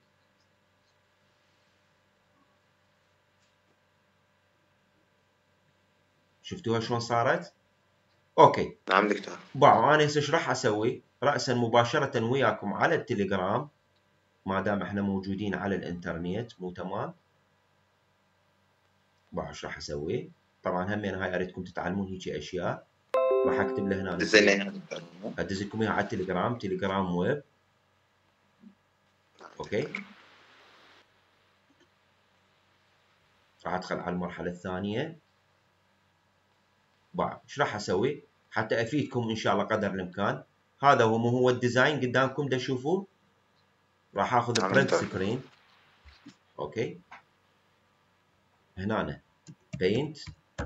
شفتوها شلون صارت؟ اوكي نعم دكتور. باعوا انا هسه ايش راح اسوي؟ راسا مباشره وياكم على التليجرام ما دام احنا موجودين على الانترنت مو تمام؟ باعوا ايش راح اسوي؟ طبعا همين هاي اريدكم تتعلمون هيك اشياء. راح اكتب له هنا دزينا اياها دكتور. ادز لكم اياها على التليجرام. تليجرام ويب. اوكي راح ادخل على المرحله الثانيه. باعوا ايش راح اسوي؟ حتى افيدكم ان شاء الله قدر الامكان. هذا هو مو هو الديزاين قدامكم دا تشوفوه. راح اخذ برنت سكرين. اوكي هنا بينت.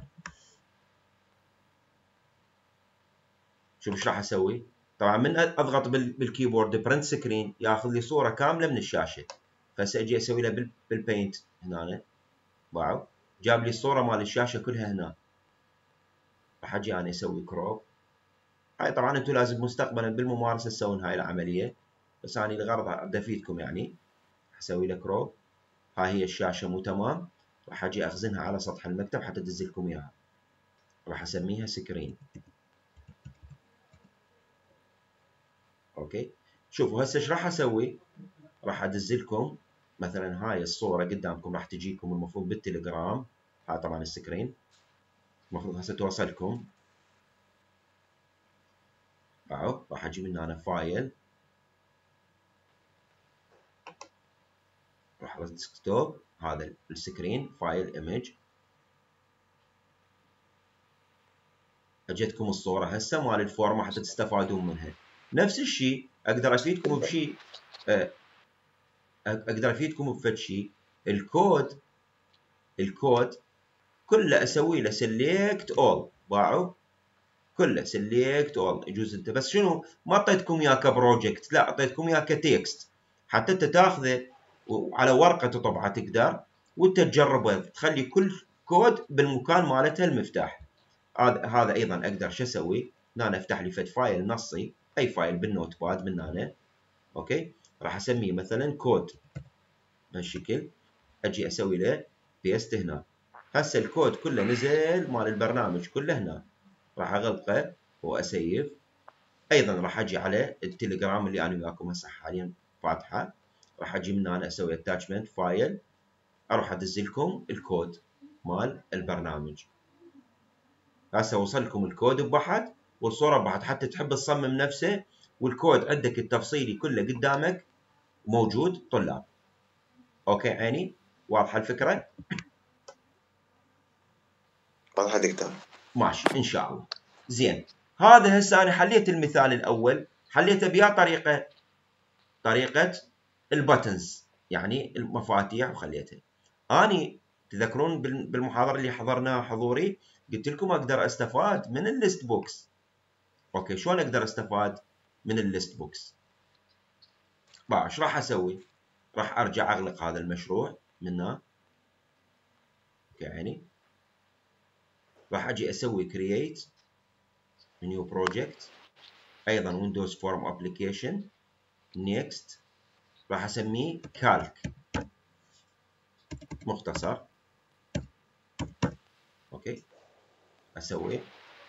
شوف ايش راح اسوي. طبعا من اضغط بالكيبورد برنت سكرين ياخذ لي صوره كامله من الشاشه. فهسه اجي اسوي له بالبينت هنا، باعوا جاب لي الصوره مال الشاشه كلها هنا. راح اجي انا اسوي كروب. هاي طبعا انتم لازم مستقبلا بالممارسه تسوون هاي العمليه، بس انا الغرض بدي افيدكم يعني. اسوي له كروب. هاي هي الشاشه مو تمام، راح اجي اخزنها على سطح المكتب حتى ادز لكم اياها. راح اسميها سكرين. اوكي شوفوا هسه ايش راح اسوي. راح ادز لكم مثلا هاي الصوره قدامكم، راح تجيكم المفروض بالتليجرام. هاي طبعا السكرين المفروض هسه توصلكم. اهو راح اجي من هنا فايل، راح على الديسكتوب، هذا السكرين فايل ايمج. اجتكم الصوره هسه مال الفورمه حتى تستفادون منها. نفس الشيء اقدر افيدكم بشيء، اقدر افيدكم بفد شيء. الكود الكود كله اسوي له سيلكت اول. باعوا كله سيلكت اول. يجوز انت بس شنو ما اعطيتكم اياه كبروجكت، لا اعطيتكم اياه كتكست حتى انت تاخذه وعلى ورقه تطبعه تقدر وانت تجربه، تخلي كل كود بالمكان مالته المفتاح. هذا هذا ايضا اقدر شو اسوي؟ هنا افتح لي فد فايل نصي، اي فايل بالنوت باد من هنا. اوكي راح اسميه مثلا كود بهالشكل. اجي اسوي له بيست هنا. هسه الكود كله نزل مال البرنامج كله هنا. راح اغلقه واسيف. ايضا راح اجي على التليجرام اللي انا وياكم هسه حاليا فاتحه. راح اجي من هنا اسوي اتاتشمنت فايل، اروح ادز لكم الكود مال البرنامج. هسه وصل لكم الكود بواحد والصوره بواحد حتى تحب تصمم نفسه، والكود عندك التفصيلي كله قدامك موجود طلاب. اوكي عيني واضحه الفكره؟ واضحة دكتور. ماشي ان شاء الله. زين هذا هسه انا حليت المثال الاول، حليته بيا طريقه طريقه الباتنز يعني المفاتيح وخليتها. اني تذكرون بالمحاضره اللي حضرناها حضوري قلت لكم اقدر استفاد من الليست بوكس. اوكي شلون اقدر استفاد من الليست بوكس؟ بقى ايش راح اسوي؟ راح ارجع اغلق هذا المشروع من هنا. اوكي يعني راح اجي اسوي create new project، ايضا ويندوز فورم ابلكيشن، next. راح اسميه كالك مختصر. اوكي اسوي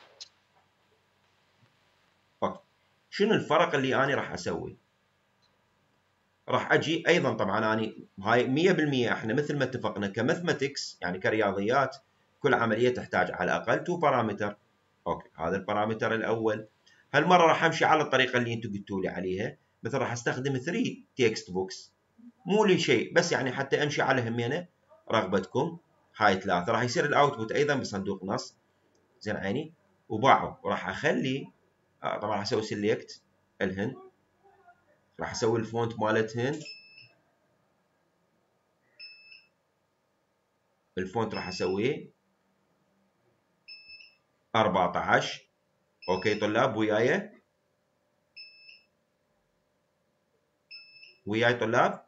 اوكي. شنو الفرق اللي اني راح اسوي؟ راح اجي ايضا طبعا اني هاي مية بالمية احنا مثل ما اتفقنا كماثماتكس يعني كرياضيات كل عمليه تحتاج على الاقل تو بارامتر. اوكي هذا البارامتر الاول. هالمره راح امشي على الطريقه اللي انتم قلتوا لي عليها، مثل راح استخدم ثلاثة تكست بوكس. مو لي شيء بس يعني حتى امشي على همينه رغبتكم. هاي ثلاثه راح يصير الاوتبوت ايضا بصندوق نص. زين عيني وباعوا. وراح اخلي آه طبعا راح اسوي سيلكت الهن، راح اسوي الفونت مالتهن. الفونت راح اسويه أربعة عشر. اوكي طلاب وياي وياي طلاب.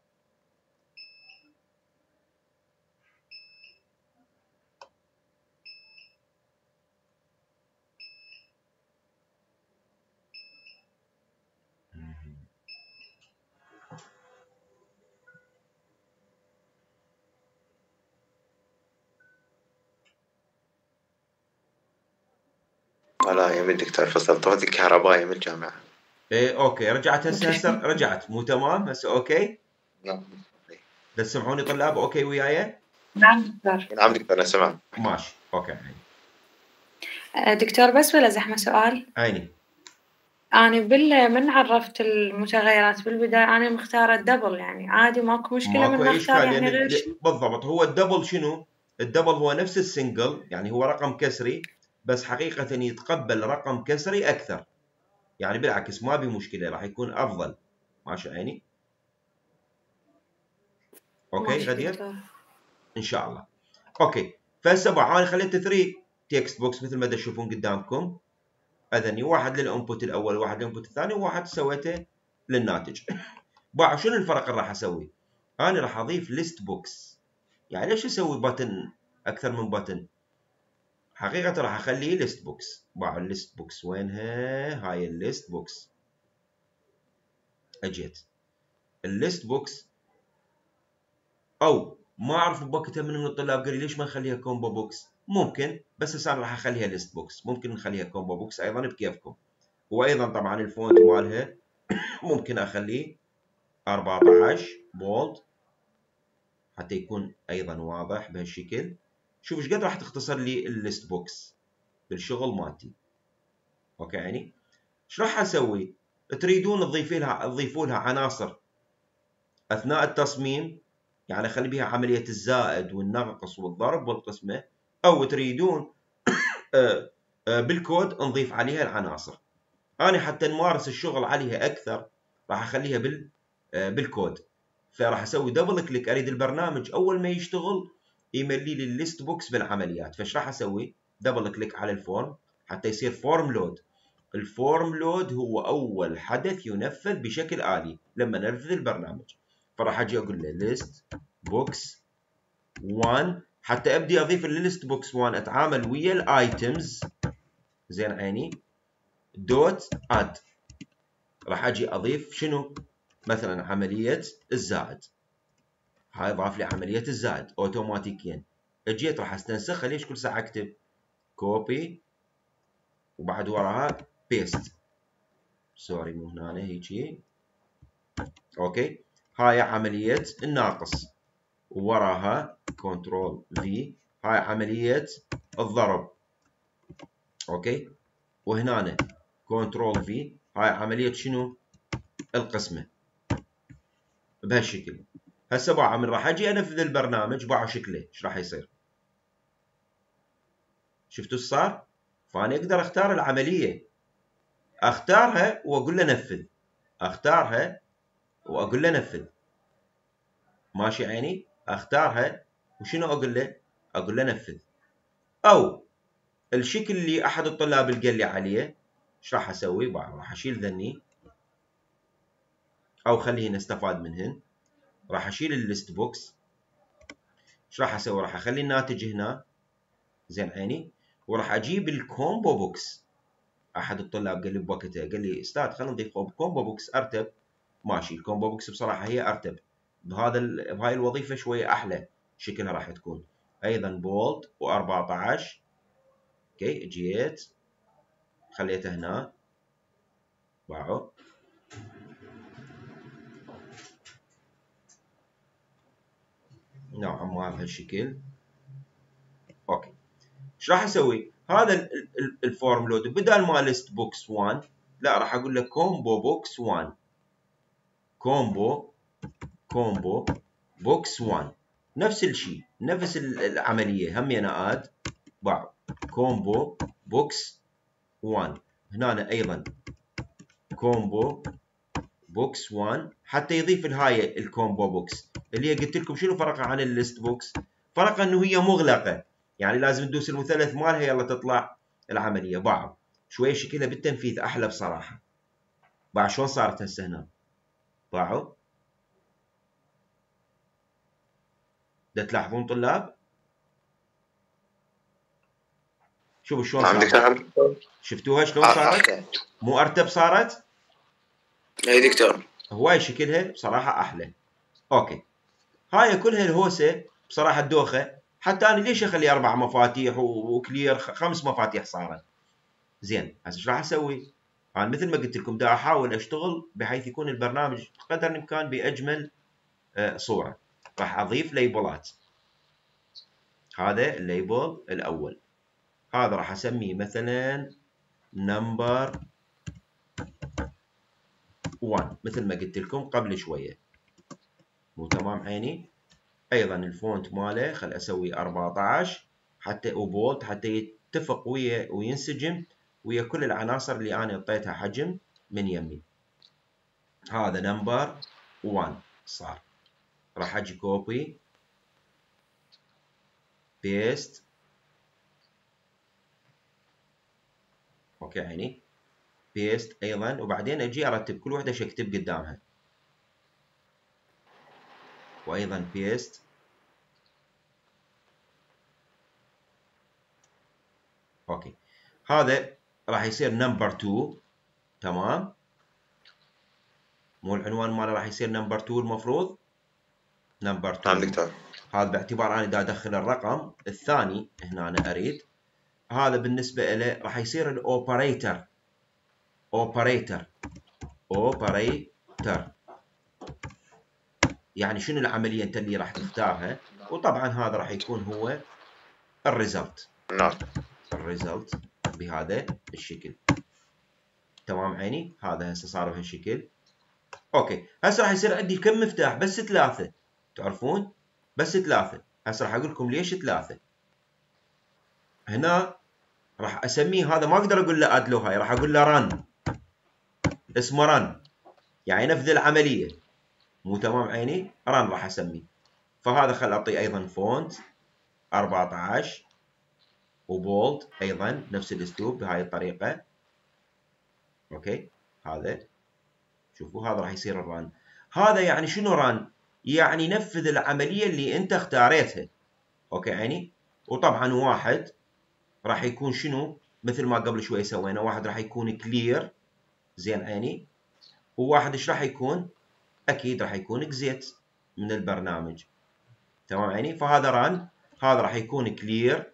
لا يا دكتور فصلت وقت الكهربائي من الجامعة. ايه اوكي رجعت هسه هسه رجعت مو تمام هسه اوكي؟ نعم. بس تسمعوني طلاب اوكي وياي؟ نعم دكتور. نعم دكتور أنا سمعت. ماشي اوكي عيني. دكتور بس ولا زحمة سؤال؟ عيني. أنا بال من عرفت المتغيرات بالبداية أنا مختارة الدبل يعني عادي ماكو مشكلة من ماكو نختار اشكال يعني يعني غير شيء؟ بالضبط. هو الدبل شنو؟ الدبل هو نفس السنجل يعني هو رقم كسري بس حقيقة يتقبل رقم كسري أكثر. يعني بالعكس ما بي مشكلة راح يكون أفضل. ماشي عيني؟ اوكي ماشي غدير؟ دكتور. ان شاء الله. اوكي فهسه انا خليت ثلاثة تكست بوكس مثل ما تشوفون قدامكم. اذني واحد للانبوت الاول وواحد للانبوت الثاني وواحد سويته للناتج. بقى شنو الفرق اللي راح اسوي؟ انا راح اضيف ليست بوكس. يعني ليش اسوي بutton اكثر من button؟ حقيقة راح اخليه ليست بوكس. باعوا الليست بوكس وينها؟ هاي الليست بوكس. اجيت الليست بوكس، او ما اعرف بوقتها من من الطلاب قال لي ليش ما نخليها كومبو بوكس؟ ممكن، بس هسه راح اخليها ليست بوكس. ممكن نخليها كومبو بوكس ايضا بكيفكم. وايضا طبعا الفونت مالها ممكن اخليه أربعة عشر بولد حتى يكون ايضا واضح بهالشكل. شوف ايش قد راح تختصر لي الليست بوكس بالشغل مالتي. اوكي يعني ايش راح اسوي؟ تريدون تضيفوا لها تضيفوا لها عناصر اثناء التصميم، يعني اخلي بها عمليه الزائد والنقص والضرب والقسمه، او تريدون بالكود نضيف عليها العناصر. انا حتى نمارس الشغل عليها اكثر راح اخليها بال بالكود. فراح اسوي دبل كليك، اريد البرنامج اول ما يشتغل يملي لي الليست بوكس بالعمليات. فايش راح اسوي؟ دبل كليك على الفورم حتى يصير فورم لود. الفورم لود هو اول حدث ينفذ بشكل آلي لما ننفذ البرنامج. فراح اجي اقول له ليست بوكس واحد حتى ابدي اضيف الليست بوكس واحد اتعامل ويا الايتمز. زين عيني دوت اد. راح اجي اضيف شنو؟ مثلا عمليه الزائد. هاي ضاف لي عمليه الزائد اوتوماتيكيا. اجيت راح استنسخها. ليش كل ساعه اكتب كوبي وبعد وراها بيست؟ سوري مو هنا هيجي. اوكي هاي عمليه الناقص ووراها كنترول في. هاي عمليه الضرب. اوكي وهنا كنترول في. هاي عمليه شنو؟ القسمه. بهالشكل. هسه باع من راح اجي انفذ البرنامج باع شكله ايش راح يصير؟ شفتوا ايش صار؟ فانا اقدر اختار العمليه، اختارها واقول له نفذ، اختارها واقول له نفذ. ماشي عيني؟ اختارها وشنو اقول له؟ اقول له نفذ. او الشكل اللي احد الطلاب اللي قال لي عليه ايش راح اسوي؟ باع راح اشيل ذني او خليه نستفاد منهن. راح اشيل الليست بوكس. ايش راح اسوي؟ راح اخلي الناتج هنا. زين عيني؟ وراح اجيب الكومبو بوكس. احد الطلاب قال لي بوقتها قال لي استاذ خلينا نضيف كومبو بوكس ارتب. ماشي الكومبو بوكس بصراحه هي ارتب بهذا ال... بهاي الوظيفه شويه احلى شكلها راح تكون. ايضا بولد و14. اوكي جيت خليته هنا باعوا نوعا ما بهالشكل. اوكي ايش راح اسوي؟ هذا الفورم لود بدل ما ليست بوكس واحد لا راح اقول له كومبو بوكس واحد. كومبو كومبو بوكس واحد نفس الشيء نفس العمليه هم انا اد باع كومبو بوكس واحد. هنا ايضا كومبو بوكس واحد حتى يضيف الهاي الكومبو بوكس اللي هي قلت لكم شنو فرقها عن الليست بوكس؟ فرقها انه هي مغلقه، يعني لازم تدوس المثلث مالها يلا تطلع العمليه. باعوا شويه شكلها بالتنفيذ احلى بصراحه. باع شلون صارت هسه هنا؟ باعوا دا تلاحظون طلاب؟ شوفوا شلون نعم صارت. دكتور. شفتوها شلون صارت؟ مو ارتب صارت؟ اي دكتور. هواي شكلها بصراحه احلى. اوكي هاي كلها الهوسه بصراحه الدوخه. حتى انا ليش اخلي اربع مفاتيح وكلير خمس مفاتيح صارت؟ زين هسه ايش راح اسوي؟ انا مثل ما قلت لكم دا احاول اشتغل بحيث يكون البرنامج قدر الامكان باجمل صوره. راح اضيف ليبلات. هذا الليبل الاول هذا راح اسميه مثلا نمبر واحد مثل ما قلت لكم قبل شويه. مو تمام عيني؟ ايضا الفونت ماله خل اسوي أربعة عشر حتى وبولد حتى يتفق ويا وينسجم ويا كل العناصر اللي انا اعطيتها حجم من يمي. هذا نمبر واحد صار. راح اجي كوبي بيست. اوكي عيني بيست ايضا وبعدين اجي ارتب كل وحده ايش اكتب قدامها. وايضا بيست. اوكي هذا راح يصير نمبر اثنين. تمام، مو العنوان ماله راح يصير نمبر اثنين المفروض نمبر اثنين. نعم دكتور. هذا باعتبار انا دا ادخل الرقم الثاني هنا أنا اريد. هذا بالنسبه له راح يصير الاوبريتر. اوبريتر اوبريتر يعني شنو العمليه انت اللي راح تختارها، وطبعا هذا راح يكون هو الريزلت. نعم. الريزلت بهذا الشكل. تمام عيني، هذا هسه صار بهالشكل. اوكي هسه راح يصير عندي كم مفتاح؟ بس ثلاثه، تعرفون؟ بس ثلاثه. هسه راح اقول لكم ليش ثلاثه. هنا راح اسميه هذا، ما اقدر اقول له اد له هاي، راح اقول له رن، اسمه رن يعني نفذ العمليه. مو تمام عيني؟ رن راح اسميه. فهذا خل اعطيه ايضا فونت أربعة عشر وبولد ايضا نفس الاسلوب بهاي الطريقه. اوكي هذا شوفوا هذا راح يصير الرن. هذا يعني شنو رن؟ يعني نفذ العمليه اللي انت اختاريتها. اوكي عيني. وطبعا واحد راح يكون شنو؟ مثل ما قبل شوي سوينا، واحد راح يكون كلير زين عيني، وواحد ايش راح يكون؟ اكيد راح يكون اكزيت من البرنامج. تمام عيني. فهذا رن، هذا راح يكون كلير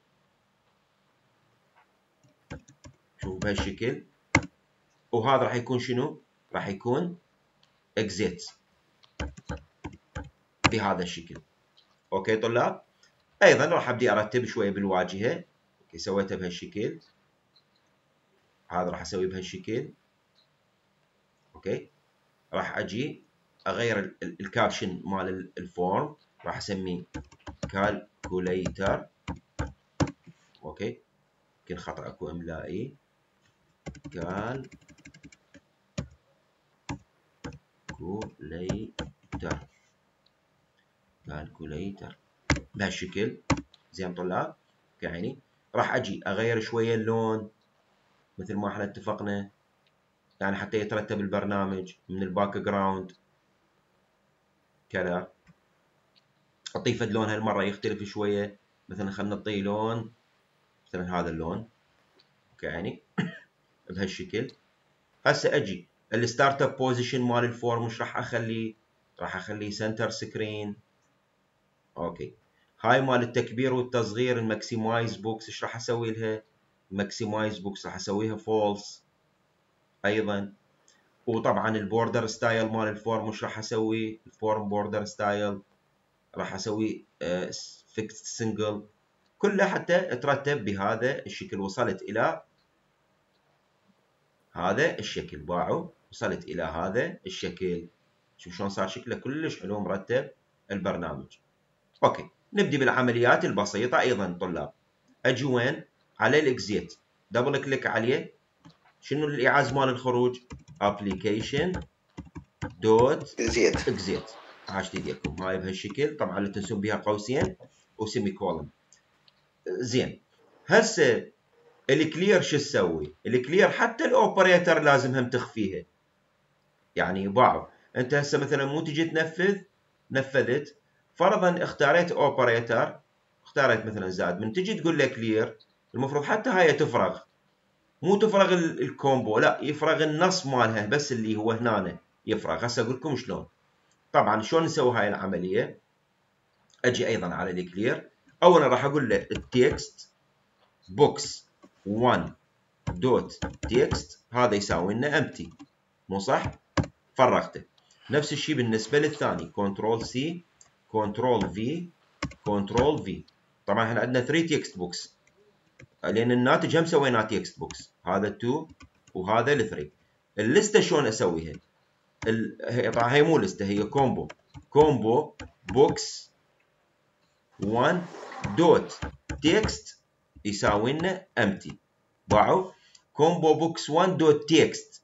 شوف بهالشكل، وهذا راح يكون شنو؟ راح يكون اكزيت بهذا الشكل. اوكي طلاب، ايضا راح ابدي ارتب شويه بالواجهه. اوكي سويتها بهالشكل، هذا راح اسويه بهالشكل. اوكي راح اجي اغير الكابشن مال الفورم، راح اسميه كالكوليتر. اوكي يمكن خطا اكو املائي. كالكوليتر كالكوليتر بهالشكل. زين طلاب يعني راح اجي اغير شويه اللون مثل ما احنا اتفقنا، يعني حتى يترتب البرنامج من الباك جراوند كذا. اضيف اللون هالمره يختلف شويه، مثلا خلينا نعطيه لون مثلا هذا اللون. اوكي يعني بهالشكل. هسه اجي الستارت اب بوزيشن مال الفورم وش راح اخليه؟ راح اخليه سنتر سكرين. اوكي هاي مال التكبير والتصغير الماكسمايز بوكس ايش راح اسوي لها؟ ماكسمايز بوكس راح اسويها فولس ايضا. وطبعا البوردر ستايل مال الفورم وش راح اسوي؟ الفورم بوردر ستايل راح اسوي فيكس سنجل، كله حتى ترتب بهذا الشكل. وصلت الى هذا الشكل، باعوا وصلت الى هذا الشكل. شوف شلون صار شكله كلش حلو مرتب البرنامج. اوكي نبدي بالعمليات البسيطه ايضا طلاب. اجي وين؟ على الاكزيت، دبل كليك عليه. شنو الايعاز مال الخروج؟ ابلكيشن دوت اكزيت. اكزيت. حاجة ايديكم هاي بهالشكل، طبعا لا تنسون بها قوسين وسيمي كولن. زين هسه الكلير شو تسوي؟ الكلير حتى الاوبريتر لازم هم تخفيها. يعني باعوا انت هسه مثلا مو تجي تنفذ، نفذت فرضا اختاريت اوبريتر، اختاريت مثلا زائد، من تجي تقول له كلير المفروض حتى هاي تفرغ، مو تفرغ الكومبو، لا يفرغ النص مالها بس اللي هو هنا يفرغ. هسه اقول لكم شلون. طبعا شلون نسوي هاي العمليه؟ اجي ايضا على الكلير، اولا راح اقول له التكست بوكس واحد دوت تكست، هذا يساوي لنا امتي، مو صح؟ فرغته. نفس الشيء بالنسبه للثاني، كنترول سي كنترول في كنترول في. طبعا احنا عندنا ثلاثة تكست بوكس لان الناتج هم سويناه تكست بوكس، هذا اثنين وهذا ثلاثة. اللسته شلون اسويها؟ ال... طبعا هي مو لسته، هي كومبو. كومبو بوكس واحد دوت تكست يساوي لنا امتي. باعوا كومبو بوكس واحد دوت تكست.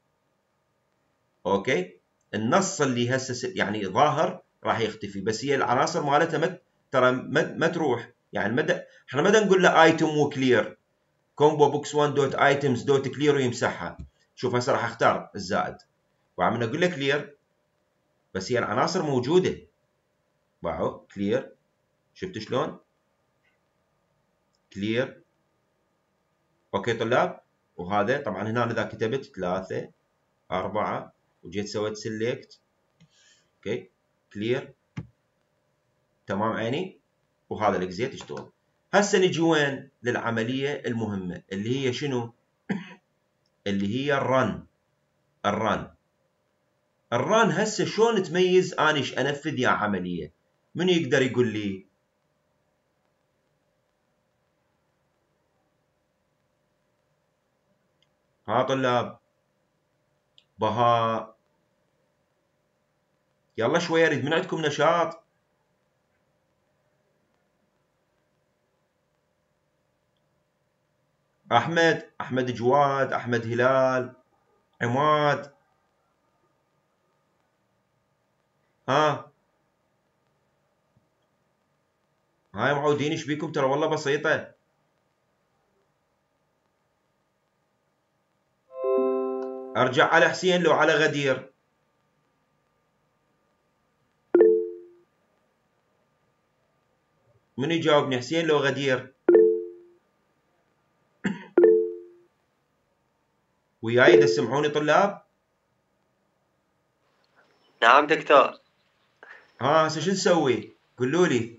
اوكي النص اللي هسه يعني ظاهر راح يختفي، بس هي العناصر مالتها مت... ترى ما مت... تروح. يعني مدى احنا ما نقول له ايتم وكلير، كومبو بوكس واحد دوت ايتمز دوت كلير ويمسحها. شوف هسه راح اختار الزائد وعم نقول له كلير، بس هي العناصر موجوده. باعوا كلير. شفت شلون؟ كلير. اوكي طلاب. وهذا طبعا هنا اذا كتبت ثلاثة أربعة وجيت سويت سيلكت، اوكي كلير تمام عيني، وهذا الاكزيت يشتغل. هسه نجي وين؟ للعملية المهمة اللي هي شنو؟ اللي هي الرن. الرن الرن هسه شلون تميز اني ايش انفذ يا عملية؟ من يقدر يقول لي؟ ها طلاب؟ بهاء يلا شوية اريد من عندكم نشاط. احمد، احمد جواد، احمد هلال، عماد، ها هاي معودين ايش بيكم؟ ترى والله بسيطة. ارجع على حسين لو على غدير؟ من يجاوبني، حسين لو غدير؟ وياي اذا تسمعوني طلاب؟ نعم دكتور. ها هسه شو نسوي؟ قولوا لي.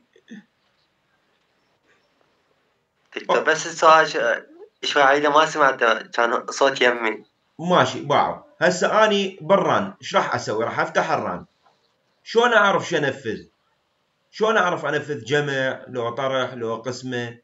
دكتور بس السؤال شوي عيدة ما سمعته، كان صوت يمي. ماشي باعوا. هسه اني بالرن ايش راح اسوي؟ راح افتح الرن. شلون اعرف شو انفذ؟ شلون اعرف انفذ جمع لو طرح لو قسمه؟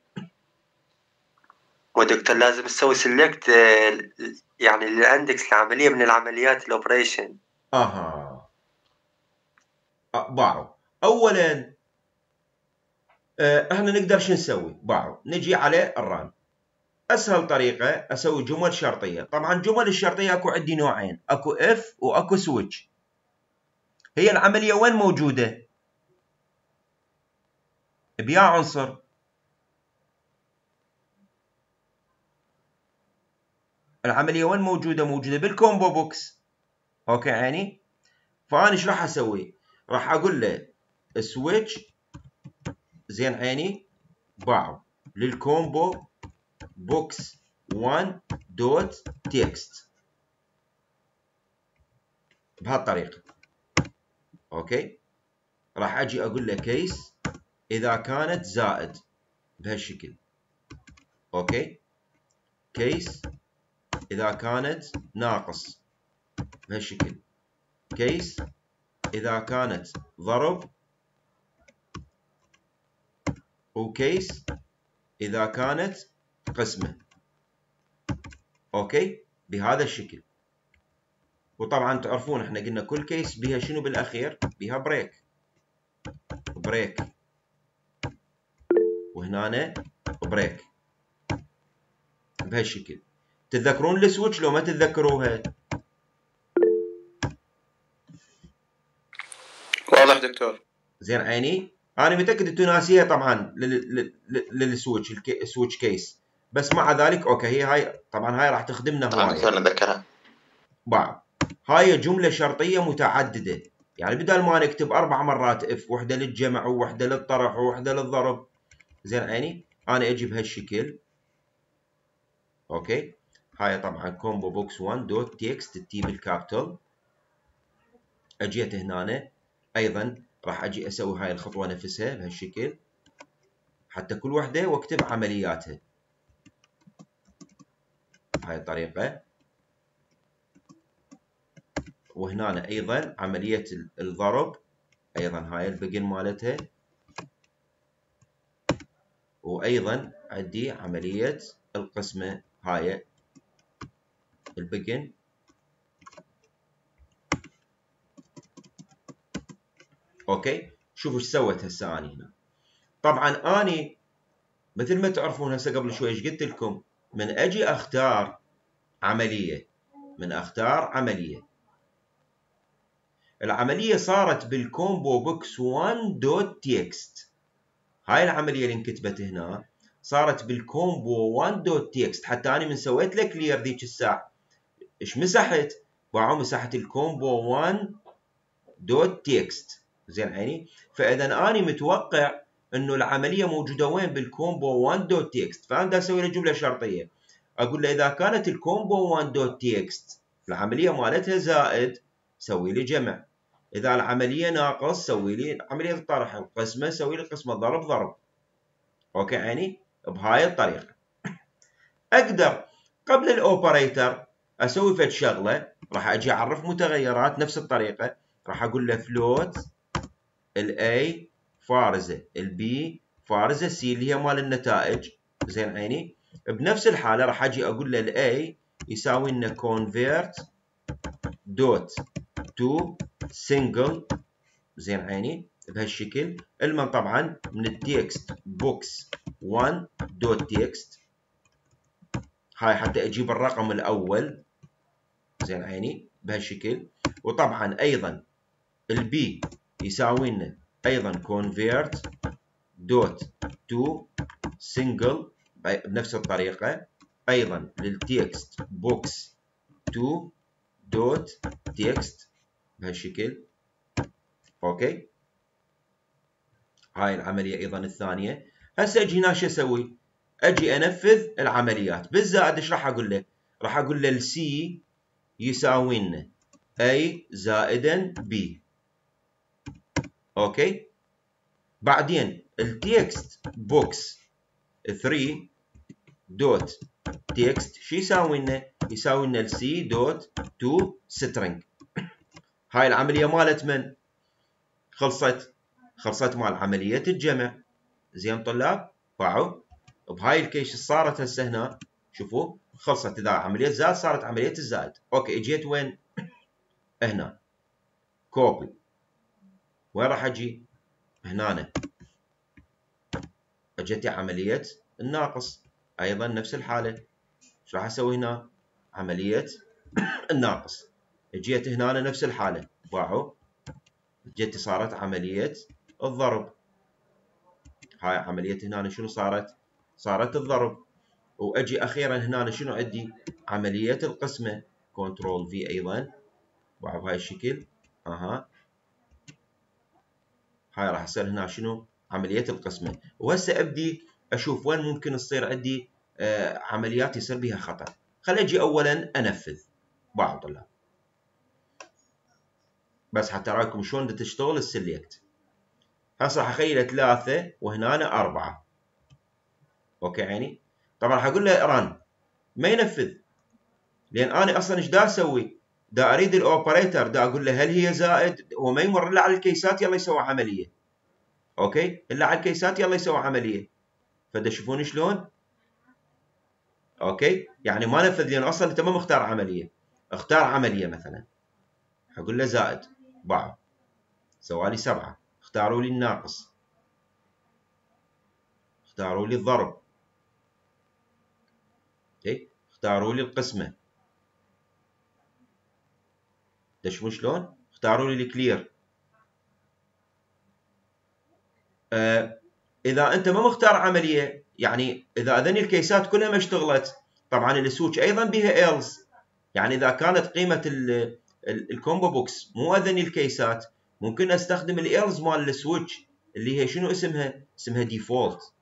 ودكتور لازم تسوي سيلكت يعني الاندكس العملية من العمليات الاوبريشن. اها باعوا. اولا اه احنا نقدر شو نسوي؟ باعوا نجي على الرن. اسهل طريقه اسوي جمل شرطيه. طبعا جمل الشرطيه اكو عندي نوعين، اكو اف واكو سويتش. هي العمليه وين موجوده؟ بيا عنصر. العمليه وين موجوده؟ موجوده بالكومبو بوكس. اوكي عيني. فانا ايش راح اسوي؟ راح اقول له سويتش زين عيني باعوا للكومبو بوكس واحد دوت تكست بهالطريقه. اوكي راح اجي اقول له كيس اذا كانت زائد بهالشكل. اوكي كيس اذا كانت ناقص بهالشكل. كيس اذا كانت ضرب، وكيس اذا كانت قسمه. اوكي بهذا الشكل. وطبعا تعرفون احنا قلنا كل كيس بها شنو بالاخير؟ بها بريك. بريك وهنا بريك بهالشكل. تتذكرون السويتش لو ما تتذكروها؟ واضح دكتور. زين عيني. انا متاكد انتم ناسيها طبعا للسويتش السويتش كيس، بس مع ذلك اوكي هي هاي طبعا هاي راح تخدمنا هوايه. نعم نتذكرها. بعد هاي جمله شرطيه متعدده، يعني بدل ما نكتب اربع مرات اف، وحده للجمع ووحده للطرح ووحده للضرب. زين عيني. انا اجي بهالشكل. اوكي هاي طبعا كومبو بوكس واحد دوت تكست التي بالكابيتال. اجيت هنا ايضا راح اجي اسوي هاي الخطوه نفسها بهالشكل حتى كل وحده واكتب عملياتها بهاي الطريقه. وهنا ايضا عمليه الضرب ايضا هاي البقن مالتها. وايضا عندي عمليه القسمه هاي البقن. اوكي شوفوا ايش سويت هسه اني هنا. طبعا اني مثل ما تعرفون هسه قبل شوي ايش قلت لكم؟ من اجي اختار عمليه، من اختار عمليه، العمليه صارت بالكومبو بوكس واحد دوت تكست. هاي العمليه اللي انكتبت هنا صارت بالكومبو واحد دوت تكست. حتى انا من سويت له كلير ذيك الساعه ايش مسحت؟ باعوا مسحت الكومبو واحد دوت تكست. زين عيني. فاذا انا متوقع انه العمليه موجوده وين؟ بالكومبو واحد دوت تي اكس. فانا اسوي له جمله شرطيه، اقول له اذا كانت الكومبو واحد دوت تي اكس العمليه مالتها زائد سوي لي جمع، اذا العمليه ناقص سوي لي عمليه الطرح، القسمه سوي لي قسمه، ضرب ضرب. اوكي عيني. بهاي الطريقه اقدر قبل الاوبريتر اسوي فد شغله، راح اجي اعرف متغيرات نفس الطريقه، راح اقول له فلوت الاي فارزه، البي فارزه سي اللي هي مال النتائج. زين عيني. بنفس الحاله راح اجي اقول له الاي يساوي لنا convert دوت تو single. زين عيني. بهالشكل المن طبعا من التكست بوكس واحد دوت تكست، هاي حتى اجيب الرقم الاول. زين عيني. بهالشكل. وطبعا ايضا البي يساوي لنا ايضا convert دوت تو single بنفس الطريقه، ايضا للتكست بوكس تو دوت تكست بهالشكل. اوكي. هاي العمليه ايضا الثانيه. هسه اجي هنا شو اسوي؟ اجي انفذ العمليات. بالزائد ايش راح اقول له؟ راح اقول له السي يساوي لنا A زائدا B. اوكي. بعدين التكست بوكس ثلاثة دوت تكست شو يساوي لنا؟ يساوي لنا السي دوت تو سترينج. هاي العمليه مالت من؟ خلصت. خلصت مال عمليه الجمع. زين طلاب؟ فاعوا. بهاي الكيس صارت هسه هنا شوفوا خلصت. اذا عمليه زائد صارت عمليه الزائد. اوكي. اجيت وين؟ هنا كوبي. وين راح اجي؟ هنا اجتي عمليه الناقص، ايضا نفس الحاله. ايش راح اسوي هنا؟ عمليه الناقص. اجيت هنا نفس الحاله. باعوا. جت صارت عمليه الضرب. هاي عمليه هنا شنو صارت؟ صارت الضرب. واجي اخيرا هنا شنو عندي؟ عمليه القسمه. كنترول في ايضا. باعوا بهاي الشكل. اها. هاي راح يصير هنا شنو؟ عمليه القسمه. وهسه ابدي اشوف وين ممكن تصير عندي آه عمليات يصير بها خطا. خل اجي اولا انفذ. باعوا طلاب. بس حتى اراكم شلون تشتغل السلكت. هسه راح اخلي ثلاثة وهنا أربعة. اوكي عيني. طبعا راح اقول له ران ما ينفذ، لان انا اصلا ايش دا اسوي؟ دا اريد الاوبريتر دا اقول له هل هي زائد، هو ما يمر الا على الكيسات يلا يسوي عمليه. اوكي. الا على الكيسات يلا يسوي عمليه. فدا شوفون شلون؟ اوكي. يعني ما نفذ لان اصلا انت ما مختار عمليه. اختار عمليه مثلا. اقول له زائد. باعوا. سوالي سبعه. اختاروا لي الناقص. اختاروا لي الضرب. اوكي. اختاروا لي القسمه. تشوفون شلون؟ اختاروا لي الكلير. آه اذا انت ما مختار عمليه، يعني اذا اذني الكيسات كلها ما اشتغلت، طبعا السويتش ايضا بها ايلز. يعني اذا كانت قيمه الكومبو بوكس مو اذني الكيسات، ممكن استخدم الايلز مال السويتش اللي هي شنو اسمها؟ اسمها ديفولت.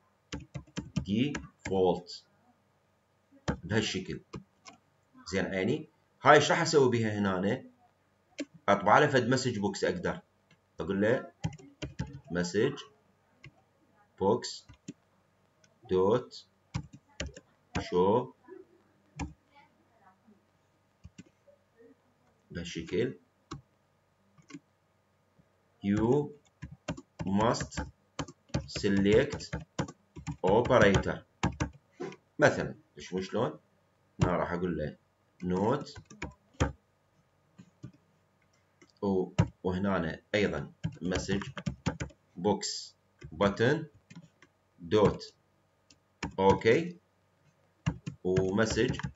ديفولت بهالشكل. زين عيني. هاي ايش راح اسوي بها هنا؟ اطبع له فد مسج بوكس. اقدر اقول له مسج بوكس دوت شو بهالشكل. you must select operator مثلا. شوفوا شلون؟ هنا راح اقول له نوت، وهنا ايضا مسج بوكس بutton دوت اوكي، ومسج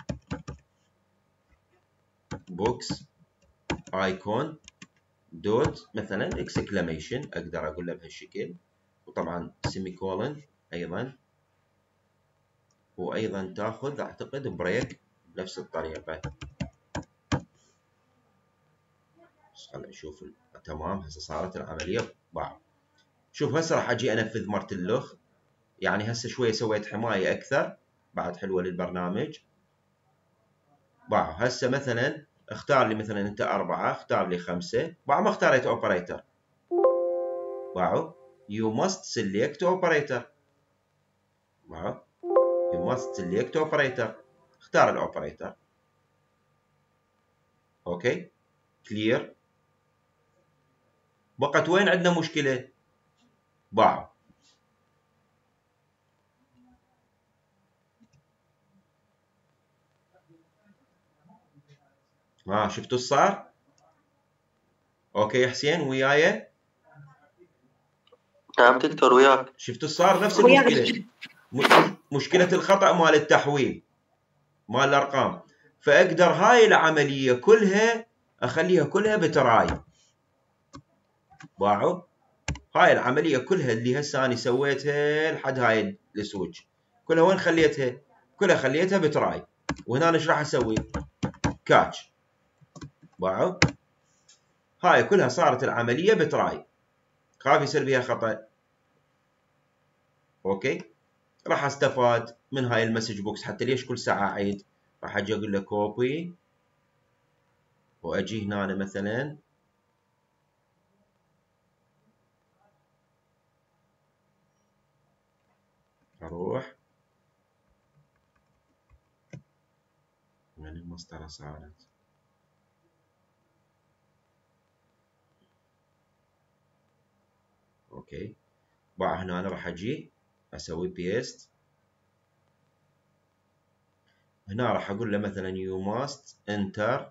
بوكس ايكون دوت مثلا اكسكلاميشن. اقدر اقول له بهالشكل. وطبعا سيمي كولن ايضا. وايضا تاخذ اعتقد بريك بنفس الطريقه. بس خلينا نشوف ال... تمام. هسه صارت العملية باعوا. شوف هسه راح اجي انفذ مرت اللخ. يعني هسه شوية سويت حماية اكثر بعد حلوة للبرنامج. باعوا. هسه مثلا اختار لي مثلا انت أربعة، اختار لي خمسة، باعوا ما اختاريت اوبريتر. باعوا you must select operator. باعوا you must select operator. اختار الاوبريتر. اوكي كلير. بقت وين عندنا مشكلة؟ باعوا. ها شفتوا ايش صار؟ اوكي حسين وياي؟ نعم دكتور وياك. شفتوا صار نفس وياك المشكلة. مشكلة الخطأ مال التحويل مال الأرقام. فأقدر هاي العملية كلها أخليها كلها بتراي. باعوا هاي العملية كلها اللي هسه أنا سويتها لحد هاي السويتش كلها وين خليتها؟ كلها خليتها بتراي. وهنا ايش راح أسوي؟ كاتش. باعوا هاي كلها صارت العملية بتراي. خاف يصير بيها خطأ. اوكي راح استفاد من هاي المسج بوكس. حتى ليش كل ساعة أعيد؟ راح أجي أقول له كوبي وأجي هنا مثلا أروح من المسطرة صارت. أوكي بقى هنا أنا راح أجي أسوي بيست. هنا راح أقول له مثلا you must enter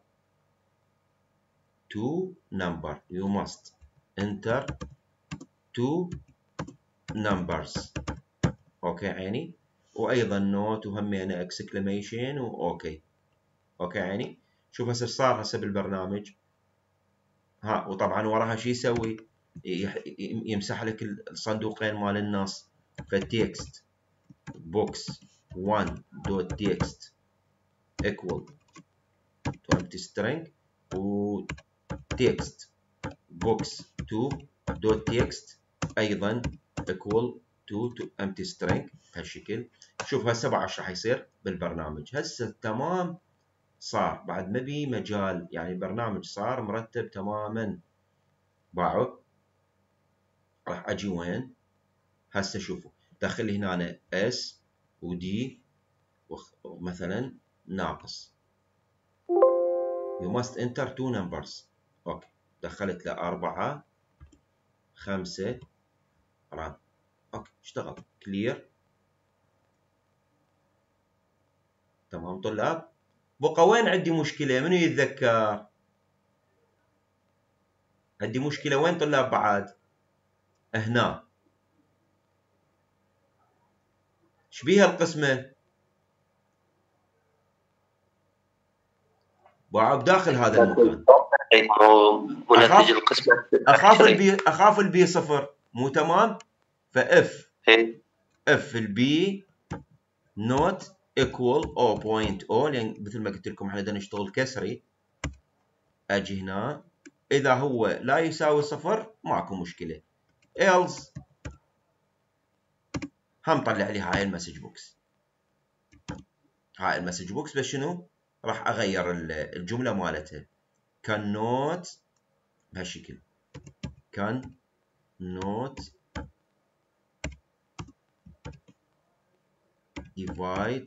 two number. you must enter two numbers. أوكي عيني. وأيضا نوت وهمينا exclamation وأوكي. أوكي عيني. شوف هسه صار هسه بالبرنامج. ها وطبعا وراها شو يسوي؟ يمسح لك الصندوقين مال النص. فالتكست بوكس واحد دوت تكست equal to empty string و text box two دوت text ايضا equal to, to empty string بهالشكل. شوف هسه بعد ايش راح يصير بالبرنامج. هسه تمام صار بعد ما بي مجال. يعني البرنامج صار مرتب تماما. باعوا راح اجي وين؟ هسه شوفوا دخل لي هنا اس ودي ومثلا ناقص. you must enter two numbers. اوكي دخلت له أربعة خمسة ران. اوكي اشتغل كلير. تمام طلاب. بقى وين عندي مشكلة؟ منو يتذكر؟ عندي مشكلة وين طلاب بعد؟ هنا. شبيها القسمة؟ باعوا بداخل هذا المكان. ونتج القسمة. اخاف البي اخاف البي صفر مو تمام. فاف اف البي نوت ايكوال او بوينت او لان مثل ما قلت لكم احنا بدنا نشتغل كسري. اجي هنا اذا هو لا يساوي صفر ماكو مشكله. else هم طلع لي هاي المسج بوكس. هاي المسج بوكس بس شنو؟ راح اغير الجمله مالتها cannot بهالشكل cannot divide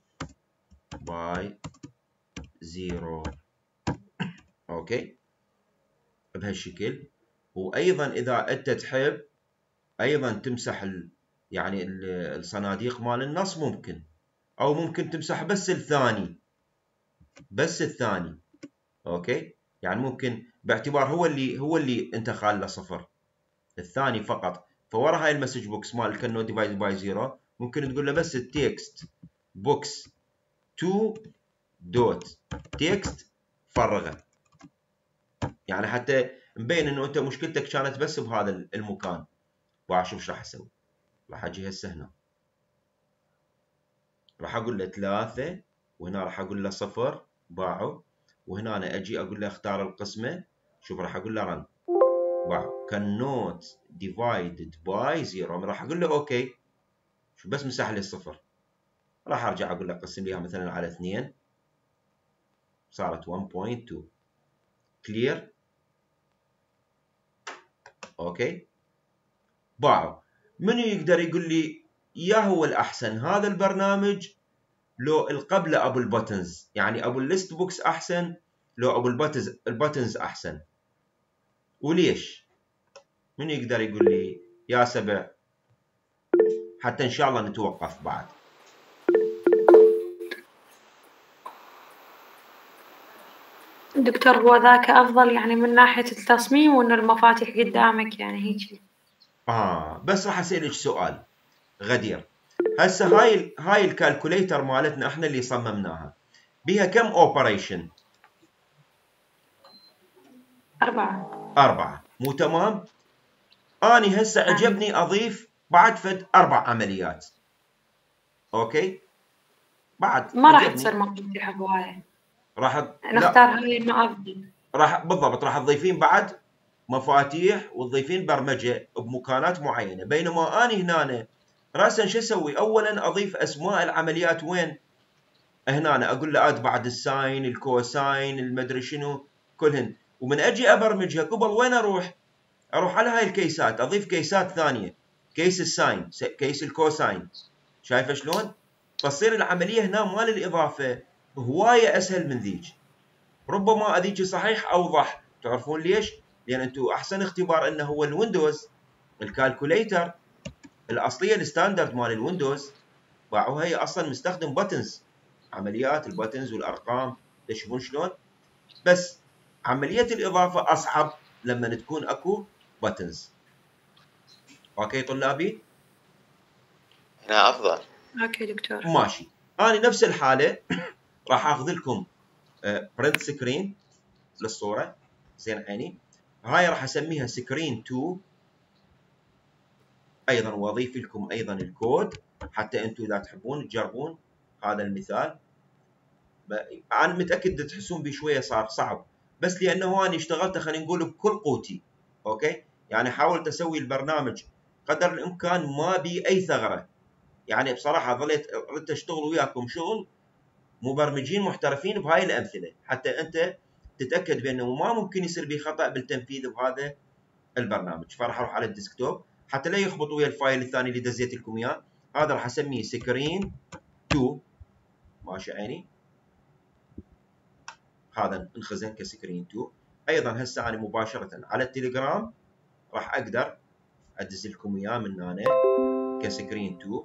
by zero. اوكي بهالشكل. وايضا اذا انت تحب ايضا تمسح ال يعني ال الصناديق مال النص ممكن. او ممكن تمسح بس الثاني. بس الثاني. اوكي يعني ممكن باعتبار هو اللي هو اللي انت خاله صفر. الثاني فقط. فورا هاي المسج بوكس مال كانو ديفايد باي زيرو ممكن تقول له بس التكست بوكس تو دوت تكست فرغه. يعني حتى مبين انه انت مشكلتك كانت بس بهذا المكان. واشوف ايش راح اسوي. راح اجي هسه هنا راح اقول له ثلاثة وهنا راح اقول له صفر. باعوا. وهنا أنا اجي اقول له اختار القسمه شوف راح اقول له run. واو cannot divided by zero. راح اقول له اوكي. شو بس مسح لي الصفر. راح ارجع اقول له قسم ليها مثلا على اثنين. صارت واحد فاصلة اثنين. كلير. اوكي. باعوا. منو يقدر يقول لي يا هو الاحسن هذا البرنامج لو القبل ابو البوتنز؟ يعني ابو الليست بوكس احسن لو ابو البوتنز البوتنز احسن؟ وليش؟ من يقدر يقول لي يا سبع؟ حتى ان شاء الله نتوقف بعد. دكتور هو ذاك أفضل يعني من ناحية التصميم وإن المفاتيح قدامك يعني هيك؟ اه بس راح اسألك سؤال غدير. هسه هاي هاي الكالكوليتر مالتنا احنا اللي صممناها بيها كم اوبريشن؟ أربعة. أربعة. مو تمام؟ أنا هسه عجبني أضيف بعد فد أربع عمليات. أوكي؟ بعد ما راح عجبني. تصير مفاتيح هواية. راح أ... نختار هاي إنه أفضل. راح بالضبط راح تضيفين بعد مفاتيح وتضيفين برمجة بمكانات معينة، بينما أنا هنا راسا شو أسوي؟ أولا أضيف أسماء العمليات وين؟ هنا أقول له آد بعد الساين، الكوساين، المدري شنو، كلهن. ومن أجي أبرمجها قبل وين أروح؟ اروح على هاي الكيسات، اضيف كيسات ثانيه، كيس الساين، كيس الكوساين. شايفه شلون؟ تصير العمليه هنا مال الاضافه هوايه اسهل من ذيك. ربما هذيك صحيح اوضح. تعرفون ليش؟ لان انتم احسن اختبار انه هو الويندوز الكالكوليتر الاصليه الستاندرد مال الويندوز باعوها هي اصلا مستخدم بوتنز، عمليات البوتنز والارقام. تشوفون شلون؟ بس عمليه الاضافه اصعب لما تكون اكو بوتنز. اوكي طلابي؟ هنا افضل. اوكي دكتور. ماشي. انا نفس الحاله راح اخذ لكم برنت سكرين للصوره. زين عيني. هاي راح اسميها سكرين اثنين ايضا، واضيف لكم ايضا الكود حتى انتم اذا تحبون تجربون هذا المثال. انا متاكد تحسون بيه شويه صار صعب، بس لانه انا اشتغلت خلينا نقول بكل قوتي. اوكي؟ يعني حاولت اسوي البرنامج قدر الامكان ما بي اي ثغره. يعني بصراحه ظليت ردت اشتغل وياكم شغل مبرمجين محترفين بهاي الامثله حتى انت تتاكد بانه ما ممكن يصير بي خطا بالتنفيذ بهذا البرنامج. فراح اروح على الديسكتوب حتى لا يخبط ويا الفايل الثاني اللي دزيت لكم اياه. هذا راح اسميه سكرين اثنين. ماشي عيني؟ هذا انخزن كسكرين اثنين. ايضا هسه انا مباشره على التليجرام راح اقدر ادز لكم اياه من هنا كسكرين اثنين.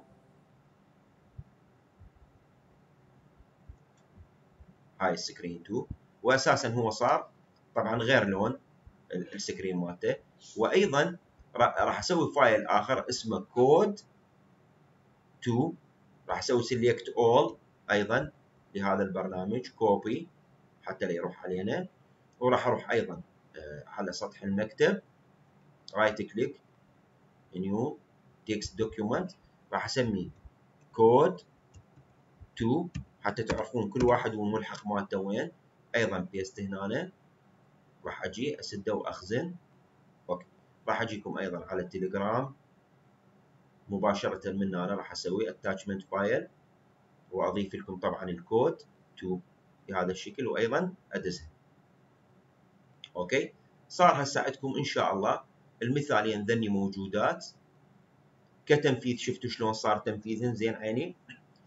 هاي السكرين اثنين، واساسا هو صار طبعا غير لون السكرين مالته. وايضا راح اسوي فايل اخر اسمه كود اثنين. راح اسوي سيلكت اول ايضا لهذا البرنامج، كوبي حتى لا يروح علينا. وراح اروح ايضا على سطح المكتب، رايت كليك، نيو تكست دوكيومنت، راح اسميه كود اثنين حتى تعرفون كل واحد والملحق مالته وين. ايضا بيست هنا، راح اجي اسده واخزن. اوكي. راح اجيكم ايضا على التليجرام مباشره من هنا، راح اسوي اتاتشمنت فايل واضيف لكم طبعا الكود اثنين بهذا الشكل، وايضا ادزه. اوكي. صار هسه عندكم ان شاء الله المثالين ذني موجودات كتنفيذ. شفتوا شلون صار تنفيذهن؟ زين عيني.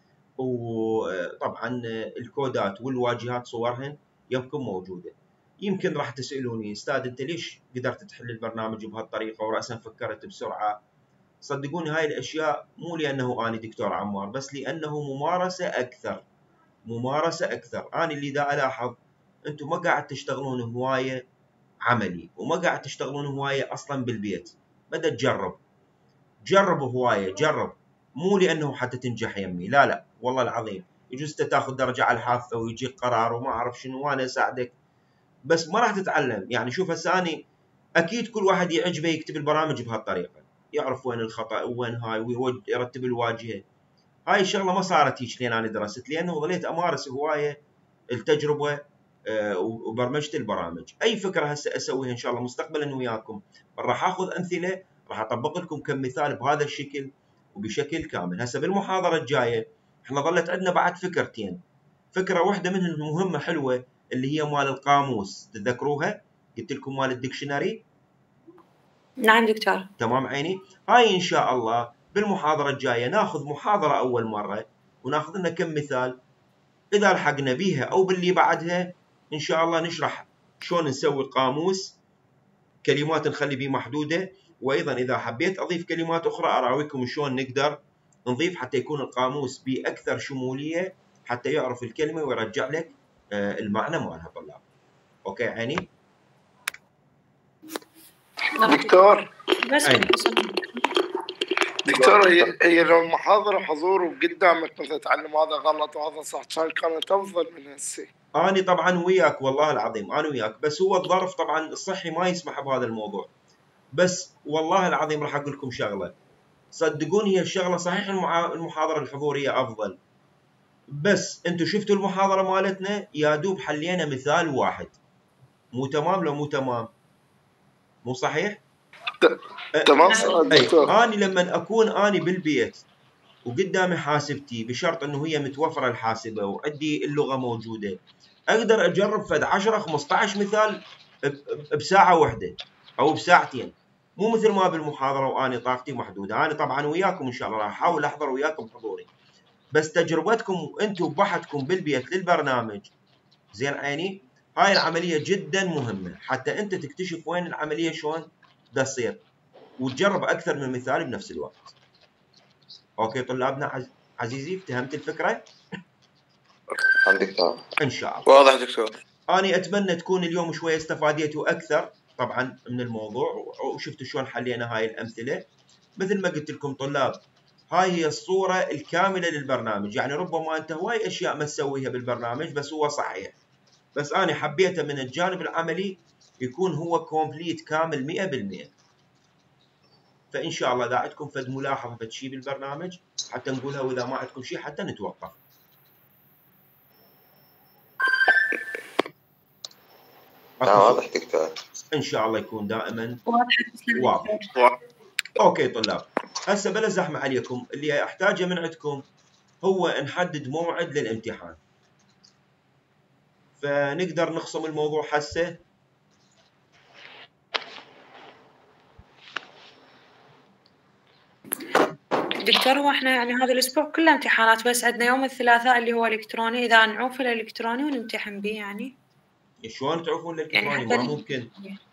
وطبعا الكودات والواجهات صورهن يمكن موجوده. يمكن راح تسالوني استاذ انت ليش قدرت تحل البرنامج بهالطريقه وراسا فكرت بسرعه؟ صدقوني هاي الاشياء مو لانه انا دكتور عمار، بس لانه ممارسه اكثر. ممارسه اكثر. انا اللي دا الاحظ انتم ما قاعد تشتغلون هوايه عملي، وما قاعد تشتغلون هوايه اصلا بالبيت. بدأ تجرب جرب هوايه، جرب. مو لانه حتى تنجح يمي، لا لا والله العظيم. يجوز تاخذ درجه على الحافه ويجيك قرار وما اعرف شنو، وانا اساعدك، بس ما راح تتعلم. يعني شوف هسه اني اكيد كل واحد يعجبه يكتب البرامج بهالطريقه، يعرف وين الخطا وين هاي ويرتب الواجهه. هاي الشغله ما صارت هيك لين انا درست، لانه ظليت امارس هوايه التجربه وبرمجة البرامج. أي فكرة هسه أسويها إن شاء الله مستقبلا وياكم، راح أخذ أمثلة، راح أطبق لكم كم مثال بهذا الشكل وبشكل كامل. هسه بالمحاضرة الجاية إحنا ظلت عندنا بعد فكرتين، فكرة واحدة منهم مهمة حلوة اللي هي مال القاموس، تتذكروها؟ قلت لكم مال الدكشنري. نعم دكتور. تمام عيني. هاي إن شاء الله بالمحاضرة الجاية ناخذ محاضرة أول مرة وناخذ لنا كم مثال، إذا لحقنا بيها أو باللي بعدها إن شاء الله نشرح شلون نسوي قاموس كلمات نخلي بيه محدودة، وأيضا إذا حبيت أضيف كلمات أخرى أراويكم شلون نقدر نضيف حتى يكون القاموس بأكثر شمولية، حتى يعرف الكلمة ويرجع لك المعنى مالها طلاب. أوكي عيني؟ دكتور بس دكتور هي هي لو المحاضرة حضور وقدامك مثلا تعلم هذا غلط وهذا صح كان كانت أفضل من هسه. أنا طبعا وياك والله العظيم أنا وياك، بس هو الظرف طبعا الصحي ما يسمح بهذا الموضوع. بس والله العظيم راح أقول لكم شغلة، صدقوني هي الشغلة صحيح المحاضرة الحضورية أفضل، بس أنتوا شفتوا المحاضرة مالتنا يا دوب حلينا مثال واحد، مو تمام لو مو تمام؟ مو صحيح؟ تمام دكتور. أنا لما أكون أنا بالبيت وقدامي حاسبتي بشرط انه هي متوفره الحاسبه وعندي اللغه موجوده، اقدر اجرب فد عشرة خمسة عشر مثال بساعه واحده او بساعتين، مو مثل ما بالمحاضره واني طاقتي محدوده. انا طبعا وياكم ان شاء الله راح احاول احضر وياكم حضوري، بس تجربتكم وانتم وبحثكم بالبيت للبرنامج زين عيني، هاي العمليه جدا مهمه حتى انت تكتشف وين العمليه شلون دا تصير وتجرب اكثر من مثال بنفس الوقت. اوكي طلابنا عزيزي فهمت الفكره؟ عندك تمام ان شاء الله. واضح دكتور. انا اتمنى تكون اليوم شويه استفاديتوا اكثر طبعا من الموضوع وشفتوا شلون حلينا هاي الامثله. مثل ما قلت لكم طلاب، هاي هي الصوره الكامله للبرنامج، يعني ربما انت هواي اشياء ما تسويها بالبرنامج بس هو صحيح، بس انا حبيته من الجانب العملي يكون هو كومبليت كامل مئة بالمئة. فإن شاء الله إذا عندكم فد ملاحظة فد شيء بالبرنامج حتى نقولها، وإذا ما عندكم شيء حتى نتوقف. واضح دكتور. إن شاء الله يكون دائما واضح. واضح. أوكي طلاب، هسه بلا زحمة عليكم، اللي أحتاجه من عندكم هو نحدد موعد للامتحان، فنقدر نخصم الموضوع هسه. دكتور هو احنا يعني هذا الاسبوع كله امتحانات، بس عندنا يوم الثلاثاء اللي هو الكتروني، اذا نعوف الالكتروني ونمتحن به يعني. شلون تعرفون الالكتروني؟ يعني ما ممكن